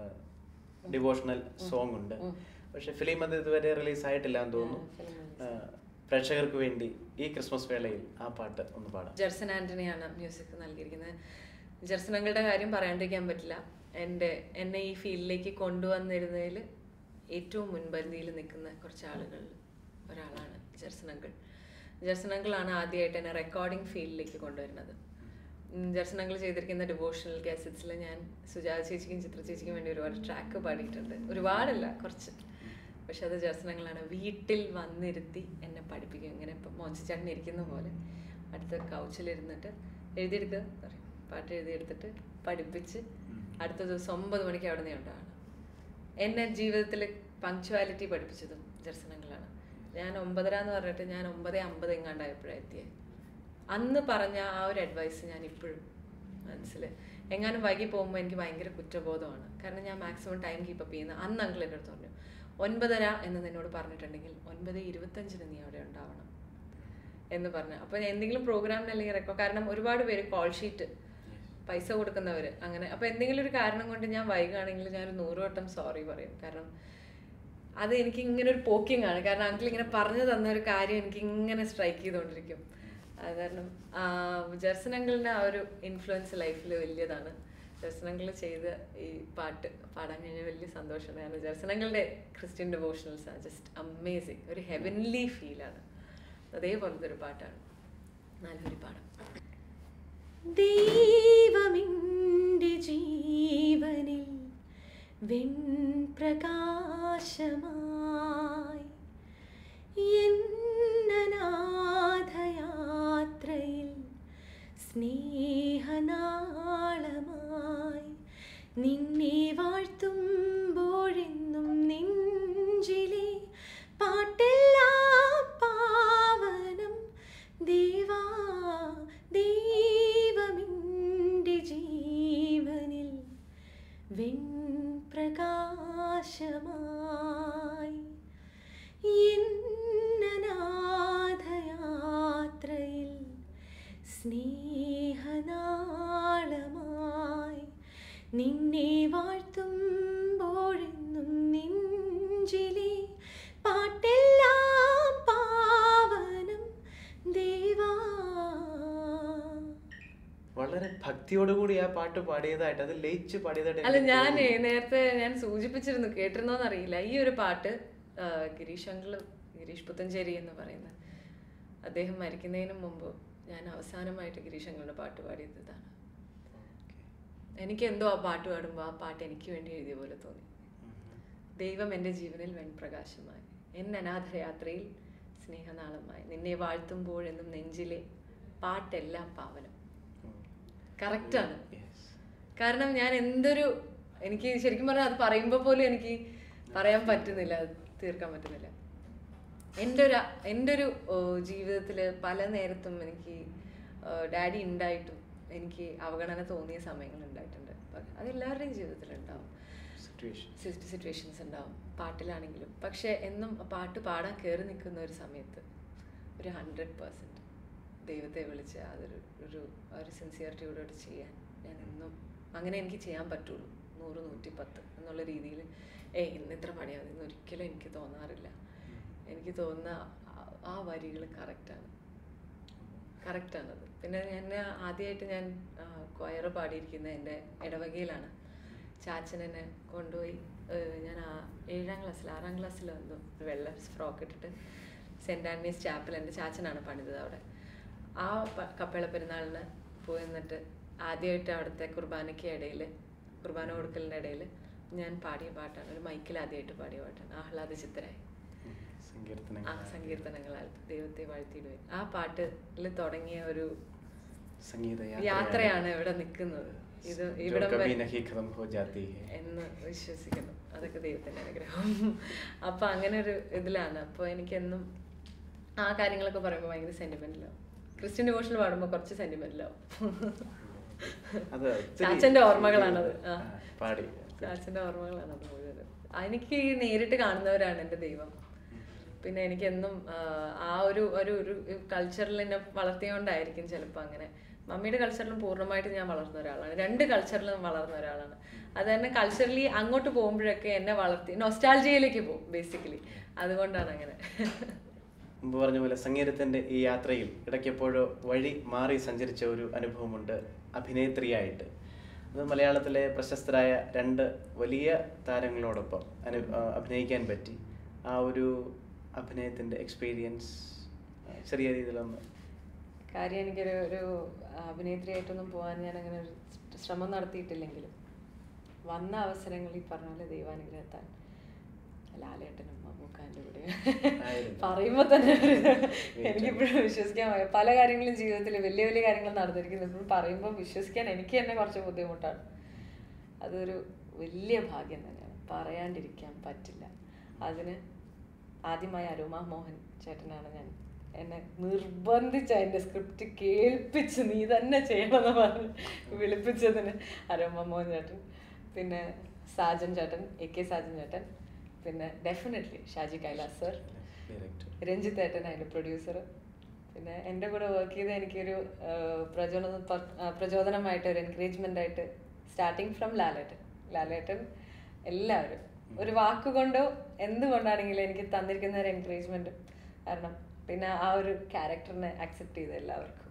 A: ഡിവോഷണൽ സോങ് ഉണ്ട്. പക്ഷെ ഫിലിം അത് ഇതുവരെ റിലീസ് ആയിട്ടില്ല എന്ന് തോന്നുന്നു. പ്രേക്ഷകർക്ക് വേണ്ടി ഈ ക്രിസ്മസ് വേളയിൽ ആ പാട്ട് ഒന്ന് പാടാം.
B: ജെർസൺ ആന്റണിയാണ് മ്യൂസിക് നൽകിയിരിക്കുന്നത്. ജെർസണങ്ങളുടെ കാര്യം പറയാണ്ടിരിക്കാൻ പറ്റില്ല. എന്നെ ഈ ഫീൽഡിലേക്ക് കൊണ്ടുവന്നിരുന്നതിൽ ഏറ്റവും മുൻപന്തിയിൽ നിൽക്കുന്ന കുറച്ച് ആളുകളിൽ ഒരാളാണ് ജെർസണങ്കിൾ. ജെർസണങ്കിളാണ് ആദ്യമായിട്ട് എന്നെ റെക്കോർഡിംഗ് ഫീൽഡിലേക്ക് കൊണ്ടുവരുന്നത്. ജെർസണങ്കിൾ ചെയ്തിരിക്കുന്ന ഡിവോഷണൽ കാസറ്റ്സിൽ ഞാൻ സുജാത ചേച്ചിക്കും ചിത്ര ചേച്ചിക്കും വേണ്ടി ഒരുപാട് ട്രാക്ക് പാടിയിട്ടുണ്ട്. ഒരുപാടല്ല, കുറച്ച്. പക്ഷെ അത് ജെർസണങ്കിളാണ് വീട്ടിൽ വന്നിരുത്തി എന്നെ പഠിപ്പിക്കും. ഇങ്ങനെ ഇപ്പം മോഞ്ചിച്ചാട്ടിന് ഇരിക്കുന്ന പോലെ അടുത്ത കൗച്ചിലിരുന്നിട്ട് എഴുതിയെടുക്കുക പറയും, പാട്ട് എഴുതിയെടുത്തിട്ട് പഠിപ്പിച്ച് അടുത്ത ദിവസം 9 മണിക്ക് അവിടെ നിന്ന് ഉണ്ടാവണം. എന്നെ ജീവിതത്തിൽ പങ്ക്ച്വാലിറ്റി പഠിപ്പിച്ചതും ജെർസണങ്കിളാണ്. ഞാൻ 9:30 എന്ന് പറഞ്ഞിട്ട് ഞാൻ 9:50 എങ്ങാണ്ടായപ്പോഴാണ് എത്തിയത്. അന്ന് പറഞ്ഞ ആ ഒരു അഡ്വൈസ് ഞാൻ ഇപ്പോഴും മനസ്സിൽ, എങ്ങാനും വൈകി പോകുമ്പോൾ എനിക്ക് ഭയങ്കര കുറ്റബോധമാണ്. കാരണം ഞാൻ മാക്സിമം ടൈം കീപ്പപ്പ് ചെയ്യുന്ന. അന്ന് അങ്കിൾ എൻ്റെ അടുത്ത് പറഞ്ഞു, 9:30 എന്ന് നിന്നോട് പറഞ്ഞിട്ടുണ്ടെങ്കിൽ 9:25 നീ അവിടെ ഉണ്ടാവണം എന്ന് പറഞ്ഞു. അപ്പോൾ എന്തെങ്കിലും പ്രോഗ്രാമിന് അല്ലെങ്കിൽ കാരണം ഒരുപാട് പേര് കോൾ ഷീറ്റ് പൈസ കൊടുക്കുന്നവർ അങ്ങനെ. അപ്പോൾ എന്തെങ്കിലും ഒരു കാരണം കൊണ്ട് ഞാൻ വൈകുകയാണെങ്കിൽ ഞാനൊരു 100 വട്ടം സോറി പറയും. കാരണം അത് എനിക്ക് ഇങ്ങനെ ഒരു പോക്കിംഗ് ആണ്. കാരണം അങ്കിൾ ഇങ്ങനെ പറഞ്ഞു തന്ന ഒരു കാര്യം എനിക്ക് ഇങ്ങനെ സ്ട്രൈക്ക് ചെയ്തുകൊണ്ടിരിക്കും. അത് കാരണം ജെർസൺ അങ്കിളിൻ്റെ ആ ഒരു ഇൻഫ്ലുവൻസ് ലൈഫിൽ വലിയതാണ്. ജെർസൺ അങ്കിൾ ചെയ്ത ഈ പാട്ട് പാടാൻ കഴിഞ്ഞാൽ വലിയ സന്തോഷമാണ്. കാരണം ജെർസൺ അങ്കിളുടെ ക്രിസ്ത്യൻ ഡിവോഷണൽസ് ആണ് ജസ്റ്റ് അമേസിങ്. ഒരു ഹെവൻലി ഫീലാണ്. അതേപോലത്തെ ഒരു പാട്ടാണ്. നല്ലൊരു പാടാം.
C: ദൈവമിൻ്റെ ജീവനിൽ വെൺപ്രകാശമായി എന്നനാഥയാത്രയിൽ സ്നേഹനാളമായി നിന്നെ വാഴ്ത്തുമ്പോഴെന്നും നെഞ്ചിലെ പാട്ടെല്ലാം പാവനം ദേവാ. ദൈവമിൻ്റെ ജീവനിൽ വെൺപ്രകാശമായി എന്നനാഥയാത്രയിൽ സ്നേഹനാളമായി നിന്നെ വാഴ്ത്തുമ്പോഴെന്നും നെഞ്ചിലെ പാട്ടെല്ലാം പാവനം ദേവാ.
A: വളരെ ഭക്തിയോടുകൂടി ആ പാട്ട് പാടിയതായിട്ട്, അത് ലയിച്ച് പാടിയതായിട്ട്.
B: അല്ല, ഞാൻ നേരത്തെ ഞാൻ സൂചിപ്പിച്ചിരുന്നു, കേട്ടിരുന്നോന്നറിയില്ല. ഈ ഒരു പാട്ട് ഗിരീഷ് പുത്തഞ്ചേരി എന്ന് പറയുന്ന അദ്ദേഹം മരിക്കുന്നതിന് മുമ്പ് ഞാൻ അവസാനമായിട്ട് ഗിരീഷ് അങ്കിളുടെ പാട്ട് പാടിയത് ഇതാണ്. എനിക്ക് എന്തോ ആ പാട്ട് പാടുമ്പോൾ ആ പാട്ട് എനിക്ക് വേണ്ടി എഴുതിയ പോലെ തോന്നി. ദൈവം എൻ്റെ ജീവനിൽ വെൺപ്രകാശമായി എൻ അനാഥയാത്രയിൽ സ്നേഹനാളമായി നിന്നെ വാഴ്ത്തുമ്പോഴെന്നും നെഞ്ചിലെ പാട്ടെല്ലാം പാവനം. കറക്റ്റാണ്. കാരണം ഞാൻ എനിക്ക് ശരിക്കും പറഞ്ഞാൽ അത് പറയുമ്പോൾ പോലും എനിക്ക് പറയാൻ പറ്റുന്നില്ല, തീർക്കാൻ പറ്റുന്നില്ല. എൻ്റെ ഒരു ജീവിതത്തിൽ പല നേരത്തും എനിക്ക് ഡാഡി ഉണ്ടായിട്ടും എനിക്ക് അവഗണന തോന്നിയ സമയങ്ങൾ ഉണ്ടായിട്ടുണ്ട്. അതെല്ലാവരുടെയും ജീവിതത്തിലുണ്ടാവും, സിറ്റുവേഷൻസ് ഉണ്ടാവും, പാട്ടിലാണെങ്കിലും. പക്ഷെ എന്നും പാട്ട് പാടാൻ കയറി നിൽക്കുന്ന ഒരു സമയത്ത് ഒരു 100% ദൈവത്തെ വിളിച്ച് ഒരു സിൻസിയറിറ്റിയോടെ ചെയ്യാൻ ഞാൻ എന്നും അങ്ങനെ എനിക്ക് ചെയ്യാൻ പറ്റുള്ളൂ. 100, 110 എന്നുള്ള രീതിയിൽ ഇന്ന് ഇത്ര പണിയാവും ഇന്ന് ഒരിക്കലും എനിക്ക് തോന്നാറില്ല. എനിക്ക് തോന്നുന്ന ആ വരികൾ കറക്റ്റാണത്. പിന്നെ ആദ്യമായിട്ട് ഞാൻ കൊയർ പാടിയിരിക്കുന്ന എൻ്റെ ഇടവകയിലാണ്. ചാച്ചൻ എന്നെ കൊണ്ടുപോയി, ഞാൻ 7ാം ക്ലാസ്സിൽ 6ാം ക്ലാസ്സിൽ വന്നു, വെള്ള ഫ്രോക്ക് ഇട്ടിട്ട് സെൻറ്റ് ആൻ്റണീസ് ചാപ്പൽ എൻ്റെ ചാച്ചനാണ് പണിതത് അവിടെ. ആ കപ്പേള പെരുന്നാളിന് പോയി നിന്നിട്ട് ആദ്യമായിട്ട് അവിടുത്തെ കുർബാന കൊടുക്കലിൻ്റെ ഇടയിൽ ഞാൻ പാടിയ പാട്ടാണ്, ഒരു മൈക്കിൽ ആദ്യമായിട്ട് പാടിയ പാട്ടാണ് ആഹ്ലാദ ചിത്തരായി. സങ്കീർത്തനങ്ങളാൽ ദൈവത്തെ വാഴ്ത്തിയിടുക. ആ പാട്ടിൽ തുടങ്ങിയ ഒരു യാത്രയാണ് ഇവിടെ നിൽക്കുന്നത്. ഇത് ഇവിടെ എന്ന് വിശ്വസിക്കുന്നു. അതൊക്കെ ദൈവത്തിന്റെ അനുഗ്രഹം. അപ്പൊ അങ്ങനെ ഒരു ഇതിലാണ്. അപ്പൊ എനിക്കെന്നും ആ കാര്യങ്ങളൊക്കെ പറയുമ്പോൾ ഭയങ്കര സെന്റിമെന്റിലാവും. ക്രിസ്ത്യൻ ഡിവോഷണൽ പാടുമ്പോൾ കുറച്ച് സെന്റിമെന്റിലാവും. ചാച്ചന്റെ ഓർമ്മകളാണത്. ചാച്ചന്റെ ഓർമ്മകളാണത് മുഴുവൻ. എനിക്ക് നേരിട്ട് കാണുന്നവരാണ് എൻ്റെ ദൈവം. പിന്നെ എനിക്കെന്നും ആ ഒരു കൾച്ചറിൽ എന്നെ വളർത്തിയോണ്ടായിരിക്കും ചിലപ്പോൾ അങ്ങനെ. മമ്മിയുടെ കൾച്ചറിലും പൂർണ്ണമായിട്ട് ഞാൻ വളർന്ന ഒരാളാണ്. 2 കൾച്ചറിലും വളർന്ന ഒരാളാണ്. അത് തന്നെ കൾച്ചറലി അങ്ങോട്ട് പോകുമ്പോഴൊക്കെ എന്നെ വളർത്തി നൊസ്റ്റാൾജിയയിലേക്ക് പോകും ബേസിക്കലി. അതുകൊണ്ടാണ് അങ്ങനെ.
A: മുമ്പ് പറഞ്ഞ പോലെ സംഗീതത്തിൻ്റെ ഈ യാത്രയിൽ ഇടയ്ക്കെപ്പോഴോ വഴി മാറി സഞ്ചരിച്ച ഒരു അനുഭവമുണ്ട് അഭിനേത്രിയായിട്ട്. അത് മലയാളത്തിലെ പ്രശസ്തരായ 2 വലിയ താരങ്ങളോടൊപ്പം അഭിനയിക്കാൻ പറ്റി. ആ ഒരു അഭിനയത്തിൻ്റെ എക്സ്പീരിയൻസ് ചെറിയ രീതിയിലൊന്ന്.
B: കാര്യം എനിക്കൊരു അഭിനേത്രിയായിട്ടൊന്നും പോകാൻ ഞാൻ അങ്ങനെ ഒരു ശ്രമം നടത്തിയിട്ടില്ലെങ്കിലും വന്ന അവസരങ്ങൾ ഈ പറഞ്ഞ പോലെ ദൈവാനുഗ്രഹത്താൽ ലാലേട്ടനും മമ്മൂക്കാൻ്റെ കൂടെ പറയുമ്പോൾ തന്നെ എനിക്കിപ്പോഴും വിശ്വസിക്കാൻ പല കാര്യങ്ങളും ജീവിതത്തിൽ വലിയ വലിയ കാര്യങ്ങൾ നടന്നിരിക്കുന്നു. ഇപ്പോഴും പറയുമ്പോൾ വിശ്വസിക്കാൻ എനിക്ക് തന്നെ കുറച്ച് ബുദ്ധിമുട്ടാണ്. അതൊരു വലിയ ഭാഗ്യം തന്നെയാണ്, പറയാണ്ടിരിക്കാൻ പറ്റില്ല. അതിന് ആദ്യമായി അരോമ മോഹൻ ചേട്ടനാണ് എന്നെ നിർബന്ധിച്ച എൻ്റെ സ്ക്രിപ്റ്റ് കേൾപ്പിച്ച് നീ തന്നെ ചെയ്യണമെന്ന് പറഞ്ഞ് വിളിപ്പിച്ചതിന് അരോമ മോഹൻ ചേട്ടൻ, പിന്നെ സാജൻ ചേട്ടൻ, AK സാജൻ ചേട്ടൻ, പിന്നെ ഡെഫിനറ്റ്ലി ഷാജി കൈലാസ് സർ, രഞ്ജിത്ത് ഏട്ടൻ അതിൻ്റെ പ്രൊഡ്യൂസർ. പിന്നെ എൻ്റെ കൂടെ വർക്ക് ചെയ്ത് എനിക്കൊരു പ്രചോദനമായിട്ട് ഒരു എൻകറേജ്മെൻ്റ് ആയിട്ട് സ്റ്റാർട്ടിങ് ഫ്രം ലാലേട്ടൻ എല്ലാവരും ഒരു വാക്കുകൊണ്ടോ എന്തുകൊണ്ടാണെങ്കിലും എനിക്ക് തന്നിരിക്കുന്ന ഒരു എൻകറേജ്മെൻറ്റ് കാരണം. പിന്നെ ആ ഒരു ക്യാരക്ടറിനെ അക്സെപ്റ്റ് ചെയ്ത് എല്ലാവർക്കും.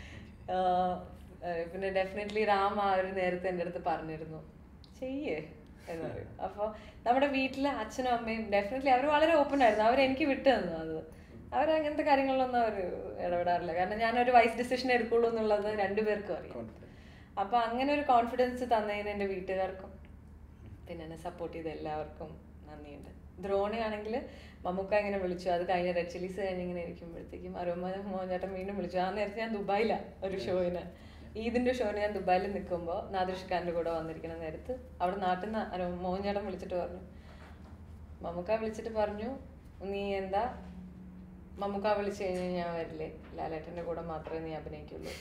B: പിന്നെ ഡെഫിനറ്റ്ലി റാം ആ ഒരു നേരത്തെ എൻ്റെ അടുത്ത് പറഞ്ഞിരുന്നു ചെയ്യേ എന്ന് പറയും. അപ്പോൾ നമ്മുടെ വീട്ടിലെ അച്ഛനും അമ്മയും ഡെഫിനറ്റ്ലി അവർ വളരെ ഓപ്പൺ ആയിരുന്നു. അവരെനിക്ക് വിട്ടു തന്നു. അവരങ്ങനത്തെ കാര്യങ്ങളിലൊന്നും അവർ ഇടപെടാറില്ല. കാരണം ഞാനൊരു വൈസ് ഡിസിഷൻ എടുക്കുള്ളൂ എന്നുള്ളത് 2 പേർക്കും അറിയാം. അപ്പോൾ അങ്ങനെ ഒരു കോൺഫിഡൻസ് തന്നതിന് എൻ്റെ വീട്ടുകാർക്കും പിന്നെ എന്നെ സപ്പോർട്ട് ചെയ്ത എല്ലാവർക്കും നന്ദിയുണ്ട്. ദ്രോണയാണെങ്കിൽ മമ്മൂക്ക ഇങ്ങനെ വിളിച്ചു. അത് കഴിഞ്ഞ റെഡ് ചില്ലീസ് കഴിഞ്ഞിങ്ങനെ ഇരിക്കുമ്പോഴത്തേക്കും അരോമ മോഹൻ ചേട്ടൻ വീണ്ടും വിളിച്ചു. ആ നേരത്തെ ഞാൻ ദുബായിലാണ് ഒരു ഷോയിന്, ഈദിൻ്റെ ഷോയിന് ഞാൻ ദുബായിൽ നിൽക്കുമ്പോൾ നാദിർഷ് ഖാൻ്റെ കൂടെ വന്നിരിക്കുന്ന നേരത്ത് അവിടെ നാട്ടിൽ നിന്ന് മോഹൻ ചേട്ടൻ വിളിച്ചിട്ട് പറഞ്ഞു, മമ്മൂക്ക വിളിച്ചിട്ട് പറഞ്ഞു നീ എന്താ മമ്മൂക്ക വിളിച്ചു കഴിഞ്ഞാൽ ഞാൻ വരില്ലേ, ലാലേട്ടൻ്റെ കൂടെ മാത്രമേ നീ അഭിനയിക്കുള്ളൂ.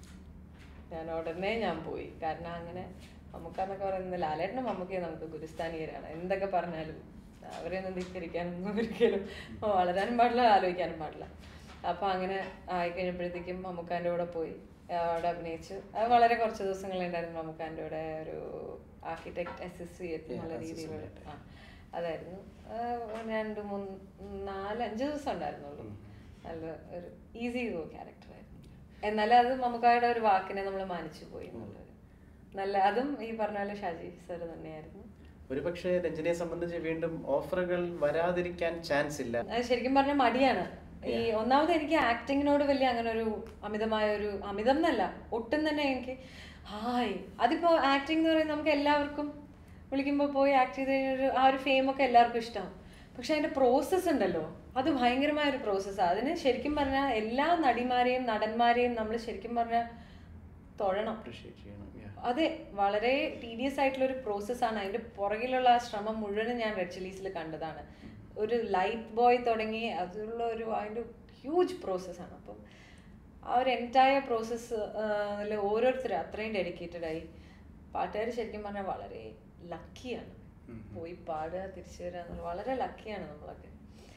B: ഉടനെ ഞാൻ പോയി. കാരണം അങ്ങനെ മമ്മൂക്ക എന്നൊക്കെ പറയുന്നത് ലാലേട്ടനും മമ്മൂക്കയും നമുക്ക് ഗുരുസ്ഥാനീയരാണ്. എന്തൊക്കെ പറഞ്ഞാലും അവരെയൊന്നും ധിക്കരിക്കാനൊന്നും ഒരിക്കലും വളരാനും പാടില്ല, ആലോചിക്കാനും പാടില്ല. അപ്പോൾ അങ്ങനെ ആയിക്കഴിഞ്ഞപ്പോഴത്തേക്കും മമ്മൂക്കാൻ്റെ കൂടെ പോയി അവിടെ അഭിനയിച്ചു. അത് വളരെ കുറച്ച് ദിവസങ്ങളുണ്ടായിരുന്നു. മമ്മൂക്കാൻ്റെ കൂടെ ഒരു ആർക്കിടെക്ട് അസോസിയേറ്റ് എന്നുള്ള രീതിയിലുള്ള അതായിരുന്നു. 2, 3, 4, 5 ദിവസം ഉണ്ടായിരുന്നുള്ളൂ. നല്ല ഒരു ഈസി ഗോ ക്യാരക്ടറായിരുന്നു. എന്നാലും അത് മമ്മൂക്കായുടെ ഒരു വാക്കിനെ നമ്മൾ മാനിച്ചു പോയി എന്നുള്ളൊരു നല്ല, അതും ഈ പറഞ്ഞ പോലെ ഷാജി സർ തന്നെയായിരുന്നു.
A: ഒരു പക്ഷേ രഞ്ജനയെ സംബന്ധിച്ച് വീണ്ടും ഓഫറുകൾ വരാതിരിക്കാൻ ചാൻസ് ഇല്ല.
B: അത് ശരിക്കും പറഞ്ഞാൽ മടിയാണ്. ഈ ഒന്നാമത് എനിക്ക് ആക്ടിങ്ങിനോട് വലിയ അങ്ങനെ ഒരു അമിതം എന്നല്ല, ഒട്ടും തന്നെ എനിക്ക് അതിപ്പോ ആക്ടിങ് എന്ന് പറയുന്നത് നമുക്ക് എല്ലാവർക്കും വിളിക്കുമ്പോൾ പോയി ആക്ട് ചെയ്ത് കഴിഞ്ഞൊരു ആ ഒരു ഫെയിമൊക്കെ എല്ലാവർക്കും ഇഷ്ടമാണ്. പക്ഷെ അതിന്റെ പ്രോസസ്സ് ഉണ്ടല്ലോ, അത് ഭയങ്കരമായ ഒരു പ്രോസസ്സാണ്. അതിന് ശരിക്കും പറഞ്ഞാൽ എല്ലാ നടിമാരെയും നടന്മാരെയും നമ്മൾ ശരിക്കും പറഞ്ഞാൽ തൊഴണം. അതെ, വളരെ ടീഡിയസ് ആയിട്ടുള്ള ഒരു പ്രോസസ്സാണ്. അതിന്റെ പുറകിലുള്ള ആ ശ്രമം മുഴുവനും ഞാൻ റെഡ് ചില്ലീസിൽ കണ്ടതാണ്. ഒരു ലൈറ്റ് ബോയ് തുടങ്ങി അതുള്ള അതിൻ്റെ ഹ്യൂജ് പ്രോസസ്സാണ്. അപ്പം ആ ഒരു എൻറ്റയർ പ്രോസസ്സ് ഓരോരുത്തരും അത്രയും ഡെഡിക്കേറ്റഡ് ആയി. പാട്ടുകാർ ശരിക്കും പറഞ്ഞാൽ വളരെ ലക്കിയാണ്. പോയി പാടുക തിരിച്ചു വരിക എന്നുള്ളത് വളരെ ലക്കിയാണ് നമ്മളൊക്കെ.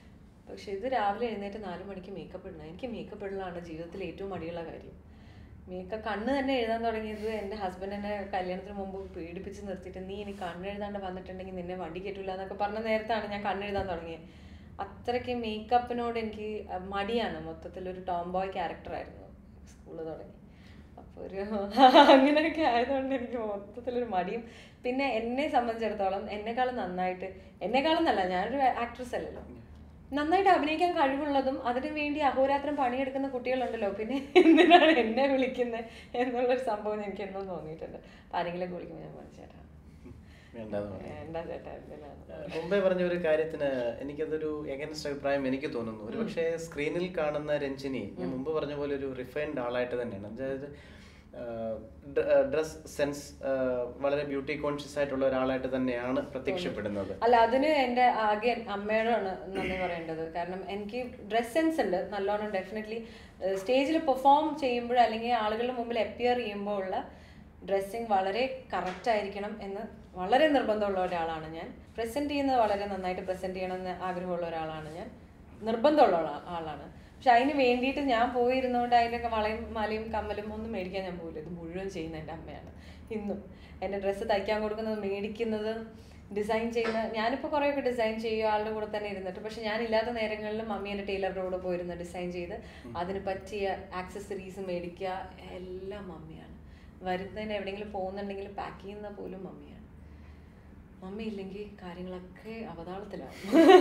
B: പക്ഷെ ഇത് രാവിലെ എഴുന്നേറ്റ് 4 മണിക്ക് മേക്കപ്പ് ഇടണം. എനിക്ക് മേക്കപ്പ് ഇടലാണ് ജീവിതത്തിൽ ഏറ്റവും മടിയുള്ള കാര്യം. മേക്കപ്പ് കണ്ണ് തന്നെ എഴുതാൻ തുടങ്ങിയത് എൻ്റെ ഹസ്ബൻഡ് എന്നെ കല്യാണത്തിന് മുമ്പ് പീഡിപ്പിച്ച് നിർത്തിയിട്ട്, നീ ഇനി കണ്ണെഴുതാണ്ട് വന്നിട്ടുണ്ടെങ്കിൽ നിന്നെ വണ്ടി കയറ്റില്ല എന്നൊക്കെ പറഞ്ഞ നേരത്താണ് ഞാൻ കണ്ണെഴുതാൻ തുടങ്ങിയത്. അത്രയ്ക്ക് മേക്കപ്പിനോട് എനിക്ക് മടിയാണ്. മൊത്തത്തിലൊരു ടോം ബോയ് ക്യാരക്ടറായിരുന്നു സ്കൂളിൽ തുടങ്ങി. അപ്പോൾ ഒരു അങ്ങനെയൊക്കെ ആയതുകൊണ്ട് എനിക്ക് മൊത്തത്തിലൊരു മടിയും. പിന്നെ എന്നെ സംബന്ധിച്ചിടത്തോളം എന്നെക്കാളും എന്നല്ല, ഞാനൊരു ആക്ട്രസ് അല്ലല്ലോ, നന്നായിട്ട് അഭിനയിക്കാൻ കഴിവുള്ളതും അതിനു വേണ്ടി അഹോരാത്രം പണിയെടുക്കുന്ന കുട്ടികളുണ്ടല്ലോ, പിന്നെ എന്തിനാണ് എന്നെ വിളിക്കുന്നത് എന്നുള്ളൊരു സംഭവം എനിക്ക് എന്നും തോന്നിയിട്ടുണ്ട്. അപ്പം ആരെങ്കിലും വിളിക്കുമ്പോൾ ഞാൻ പറഞ്ഞു, ചേട്ടാ എന്താ ചേട്ടാ
A: മുമ്പേ പറഞ്ഞ ഒരു കാര്യത്തിന് എനിക്കതൊരു എഗൻസ്റ്റ് അഭിപ്രായം എനിക്ക് തോന്നുന്നു. ഒരു പക്ഷേ സ്ക്രീനിൽ കാണുന്ന രഞ്ജിനി ഞാൻ മുമ്പ് പറഞ്ഞ പോലെ ഒരു റിഫൈൻഡ് ആളായിട്ട് തന്നെയാണ്. അതായത് ഡ്രസ് സെൻസ് വളരെ ബ്യൂട്ടി കോൺഷ്യസ് ആയിട്ടുള്ള ഒരാളായിട്ട് തന്നെയാണ് പ്രത്യക്ഷപ്പെടുന്നത്.
B: അല്ല, അതിന് എൻ്റെ ആകെ അമ്മയോടാണ് നന്ദി പറയേണ്ടത്. കാരണം എനിക്ക് ഡ്രസ് സെൻസ് ഉണ്ട് നല്ലോണം. ഡെഫിനറ്റ്ലി സ്റ്റേജിൽ പെർഫോം ചെയ്യുമ്പോൾ അല്ലെങ്കിൽ ആളുകളുടെ മുമ്പിൽ അപ്പിയർ ചെയ്യുമ്പോൾ ഉള്ള ഡ്രസ്സിങ് വളരെ കറക്റ്റ് ആയിരിക്കണം എന്ന് വളരെ നിർബന്ധമുള്ള ഒരാളാണ് ഞാൻ. പ്രസൻറ്റ് ചെയ്യുന്നത് വളരെ നന്നായിട്ട് പ്രസൻറ്റ് ചെയ്യണമെന്ന് ആഗ്രഹമുള്ള ഒരാളാണ് ഞാൻ, നിർബന്ധമുള്ള ആളാണ്. പക്ഷെ അതിന് വേണ്ടിയിട്ട് ഞാൻ പോയിരുന്നതുകൊണ്ട് അതിൻ്റെയൊക്കെ വളയും മലയും കമ്മലും ഒന്നും മേടിക്കാൻ ഞാൻ പോയില്ല. ഇത് മുഴുവൻ ചെയ്യുന്ന എൻ്റെ അമ്മയാണ്. ഇന്നും എൻ്റെ ഡ്രസ്സ് തയ്ക്കാൻ കൊടുക്കുന്നത്, മേടിക്കുന്നത്, ഡിസൈൻ ചെയ്യുന്ന, ഞാനിപ്പോൾ കുറേയൊക്കെ ഡിസൈൻ ചെയ്യും ആളുടെ കൂടെ തന്നെ ഇരുന്നിട്ട്. പക്ഷെ ഞാനില്ലാത്ത നേരങ്ങളിൽ മമ്മി എൻ്റെ ടൈലറുടെ കൂടെ പോയിരുന്ന് ഡിസൈൻ ചെയ്ത് അതിന് പറ്റിയ ആക്സസറീസ് മേടിക്കുക എല്ലാം മമ്മിയാണ്. വരുന്നതിന് എവിടെയെങ്കിലും പോകുന്നുണ്ടെങ്കിൽ പാക്ക് ചെയ്യുന്ന പോലും മമ്മിയാണ്. മമ്മി ഇല്ലെങ്കിൽ കാര്യങ്ങളൊക്കെ അവതാളത്തിലാണ്.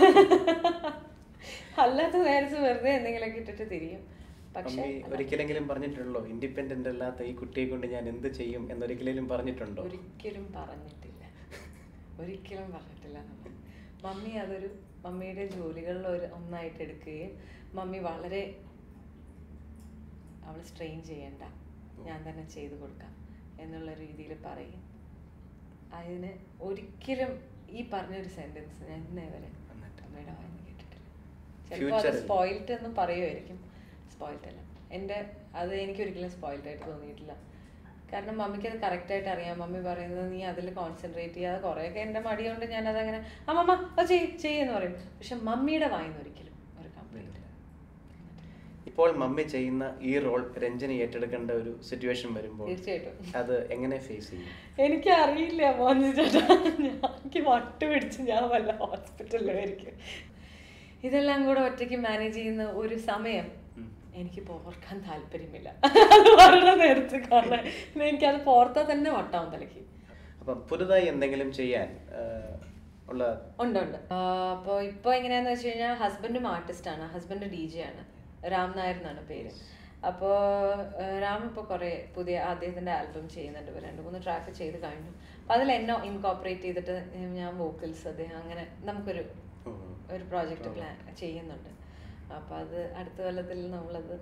B: അല്ലാത്ത നേരത്ത് വെറുതെ എന്തെങ്കിലുമൊക്കെ ഇട്ടിട്ട് തിരിയും. പക്ഷേ
A: ഒരിക്കലെങ്കിലും പറഞ്ഞിട്ടുണ്ടല്ലോ, ഇൻഡിപെൻഡന്റ് അല്ലാത്ത ഈ കുട്ടിയെ കൊണ്ട് ഞാൻ എന്ത് ചെയ്യും എന്നൊരിക്കലും പറഞ്ഞിട്ടുണ്ടോ?
B: ഒരിക്കലും പറഞ്ഞിട്ടില്ല. മമ്മി അതൊരു മമ്മിയുടെ ജോലികളിൽ ഒന്നായിട്ട് എടുക്കുകയും മമ്മി വളരെ അവൾ സ്ട്രെയിൻ ചെയ്യണ്ട, ഞാൻ തന്നെ ചെയ്തു കൊടുക്കാം എന്നുള്ള രീതിയിൽ പറയും. അതിന് ഒരിക്കലും ഈ പറഞ്ഞൊരു സെന്റൻസ് ഞാൻ ഇന്നേ വരെ അമ്മയുടെ വായിന്ന് കേട്ടിട്ടില്ല. ചിലപ്പോൾ അത് സ്പോയിൽഡ് എന്ന് പറയുമായിരിക്കും. സ്പോയിൽഡ് അല്ല, അത് എനിക്കൊരിക്കലും സ്പോയിൽഡ് ആയിട്ട് തോന്നിയിട്ടില്ല. കാരണം മമ്മിക്ക് അത് കറക്റ്റായിട്ട് അറിയാം. മമ്മി പറയുന്നത് നീ അതിൽ കോൺസെൻട്രേറ്റ് ചെയ്യാതെ, കുറേയൊക്കെ എൻ്റെ മടിയുണ്ട് ഞാനതങ്ങനെ അമ്മമ്മ അത് ചെയ്യുമെന്ന് പറയും. പക്ഷെ മമ്മിയുടെ വായിന്ന് ഒരിക്കലും ഒരു കംപ്ലൈൻറ്റ്.
A: ഇപ്പോൾ മമ്മി ചെയ്യുന്ന ഈ റോൾ രഞ്ജനി ഏറ്റെടുക്കേണ്ട ഒരു സിറ്റുവേഷൻ വരുമ്പോൾ
B: തീർച്ചയായിട്ടും
A: അത് എങ്ങനെ ഫേസ് ചെയ്യും?
B: എനിക്കറിയില്ല മോഹൻ ചേട്ടാ. എനിക്ക് വട്ട് പിടിച്ച് ഞാൻ വല്ല ഹോസ്പിറ്റലിലായിരിക്കും. ഇതെല്ലാം കൂടെ ഒറ്റയ്ക്ക് മാനേജ് ചെയ്യുന്ന ഒരു സമയം എനിക്ക് പോർക്കാൻ താല്പര്യമില്ല. അത് വളരെ നേരത്തെ കാണാൻ എനിക്കത് പോർത്താൽ തന്നെ വട്ടാവും തലയ്ക്ക്.
A: അപ്പം പുതുതായി എന്തെങ്കിലും ചെയ്യാൻ
B: ഉണ്ട്. അപ്പോൾ ഇപ്പോൾ എങ്ങനെയാന്ന് വെച്ച് കഴിഞ്ഞാൽ ഹസ്ബൻഡും ആർട്ടിസ്റ്റാണ്, ഹസ്ബൻഡ് DJ ആണ്, രാം നായർ എന്നാണ് പേര്. അപ്പോൾ രാം ഇപ്പോൾ കുറേ പുതിയ അദ്ദേഹത്തിൻ്റെ ആൽബം ചെയ്യുന്നുണ്ട്. 2-3 ട്രാക്ക് ചെയ്ത് കഴിഞ്ഞു. അപ്പോൾ അതിൽ എന്നെ ഇൻകോപ്പറേറ്റ് ചെയ്തിട്ട് ഞാൻ വോക്കൽസ് അദ്ദേഹം അങ്ങനെ നമുക്കൊരു പ്രോജക്റ്റ് പ്ലാൻ ചെയ്യുന്നുണ്ട്. അപ്പോൾ അത് അടുത്ത കൊല്ലത്തിൽ നമ്മളത്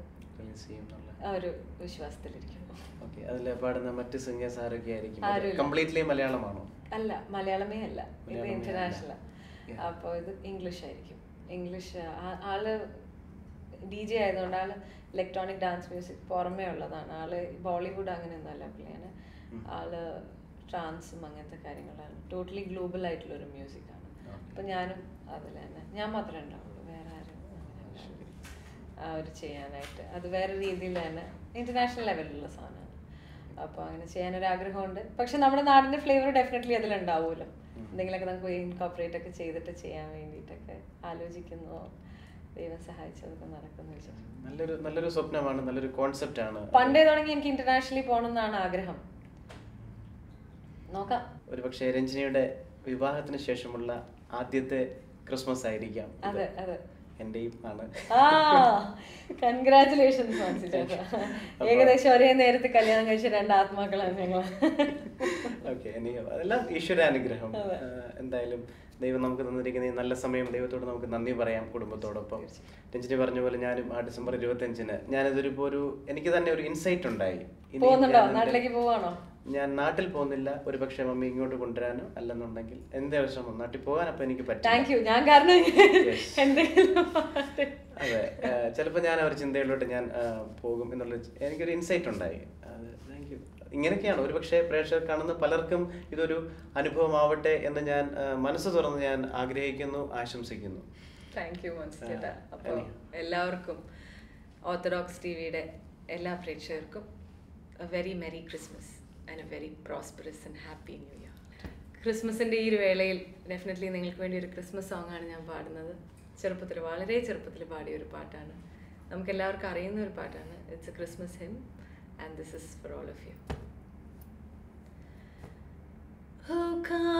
B: ഒരു വിശ്വാസത്തിലിരിക്കുന്നു.
A: അതിലെ പാടുന്ന മറ്റ് സിംഗേഴ്സ് ആരൊക്കെ ആയിരിക്കും? കംപ്ലീറ്റ്ലി മലയാളമാണോ?
B: അല്ല, മലയാളമേ അല്ല, ഇത് ഇന്റർനാഷണൽ. അപ്പോൾ ഇത് ഇംഗ്ലീഷ് ആയിരിക്കും. ഇംഗ്ലീഷ് ആള് DJ ആയതുകൊണ്ട് ആള് ഇലക്ട്രോണിക് ഡാൻസ് മ്യൂസിക് പുറമേ ഉള്ളതാണ്. ആള് ബോളിവുഡ് അങ്ങനെയൊന്നും അല്ല പുള്ളിയാണ്. ആള് ട്രാൻസും അങ്ങനത്തെ കാര്യങ്ങളാണ്. ടോട്ടലി ഗ്ലോബൽ ആയിട്ടുള്ളൊരു മ്യൂസിക്കാണ്. അപ്പം ഞാനും അതിൽ തന്നെ, ഞാൻ മാത്രമേ ഉണ്ടാവുള്ളൂ, വേറെ ആരും ചെയ്യാനായിട്ട്. അത് വേറെ രീതിയിൽ തന്നെ ഇന്റർനാഷണൽ ലെവലിലുള്ള സാധനമാണ്. അപ്പോൾ അങ്ങനെ ചെയ്യാനൊരാഗ്രഹമുണ്ട്. പക്ഷെ നമ്മുടെ നാടിൻ്റെ ഫ്ലേവർ ഡെഫിനറ്റ്ലി അതിലുണ്ടാവുമല്ലോ. എന്തെങ്കിലുമൊക്കെ നമുക്ക് ഇൻകോപ്പറേറ്റ് ഒക്കെ ചെയ്തിട്ട് ചെയ്യാൻ വേണ്ടിയിട്ടൊക്കെ ആലോചിക്കുന്നു. ദൈവം സഹായിച്ചതൊക്കെ നടക്കുന്നു വിചാരിച്ചു.
A: നല്ലൊരു സ്വപ്നമാണ്, നല്ലൊരു കോൺസെപ്റ്റ് ആണ്.
B: പണ്ടേ തുടങ്ങി എനിക്ക് ഇന്റർനാഷണലി പോകണമെന്നാണ് ആഗ്രഹം. നോക്കാം.
A: ഒരു പക്ഷേ രഞ്ജനിയുടെ വിവാഹത്തിന് ശേഷമുള്ള ആദ്യത്തെ ക്രിസ്മസ് ആയിരിക്കാം.
B: അതെ അതെ,
A: എന്റെയും ആണ്.
B: കൺഗ്രാറ്റുലേഷൻസ് മാൻസി ചേട്ടാ. ഏകദേശം ഒരേ നേരത്തെ കല്യാണം കഴിച്ച 2 ആത്മാക്കളാണ് ഞങ്ങൾ.
A: ഓക്കെ, അതെല്ലാം ഈശ്വരാനുഗ്രഹം. എന്തായാലും ദൈവം നമുക്ക് തന്നിരിക്കുന്ന ഈ നല്ല സമയം ദൈവത്തോട് നമുക്ക് നന്ദി പറയാം കുടുംബത്തോടൊപ്പം. രഞ്ജിനി പറഞ്ഞ പോലെ ഞാനും ആ ഡിസംബർ 25-ന് ഞാനിതൊരു എനിക്ക് തന്നെ ഒരു ഇൻസൈറ്റ് ഉണ്ടായി.
B: നാട്ടിലേക്ക് പോവാണോ?
A: ഞാൻ നാട്ടിൽ പോകുന്നില്ല. ഒരു പക്ഷേ മമ്മി ഇങ്ങോട്ട് കൊണ്ടുവരാനോ അല്ലെന്നുണ്ടെങ്കിൽ എന്റെ ശ്രമം നാട്ടിൽ പോകാൻ അപ്പൊ എനിക്ക് പറ്റും. അതെ, ചിലപ്പോൾ ഞാൻ ഒരു ചിന്തയിലോട്ട് ഞാൻ പോകും എന്നുള്ള എനിക്കൊരു ഇൻസൈറ്റ് ഉണ്ടായി. Thank you. ഇങ്ങനെയൊക്കെയാണ് ഒരു പക്ഷേ പ്രേക്ഷകർ കാണുന്ന പലർക്കും ഇതൊരു അനുഭവമാവട്ടെ എന്ന് ഞാൻ മനസ്സ് തുറന്ന് ഞാൻ ആഗ്രഹിക്കുന്നു, ആശംസിക്കുന്നു.
B: താങ്ക് യു മോൻസ് ചേട്ടാ. അപ്പോൾ എല്ലാവർക്കും ഓർത്തഡോക്സ് ടി വിയുടെ എല്ലാ പ്രേക്ഷകർക്കും a very merry Christmas and a very prosperous and happy new year. ക്രിസ്മസിൻ്റെ ഈ ഒരു വേളയിൽ ഡെഫിനറ്റ്ലി നിങ്ങൾക്ക് വേണ്ടി ഒരു ക്രിസ്മസ് സോങ്ങാണ് ഞാൻ പാടുന്നത്. വളരെ ചെറുപ്പത്തിൽ പാടിയ ഒരു പാട്ടാണ്, നമുക്ക് എല്ലാവർക്കും അറിയുന്ന ഒരു പാട്ടാണ്. It's a Christmas hymn and this is for all of you.
C: Oh, come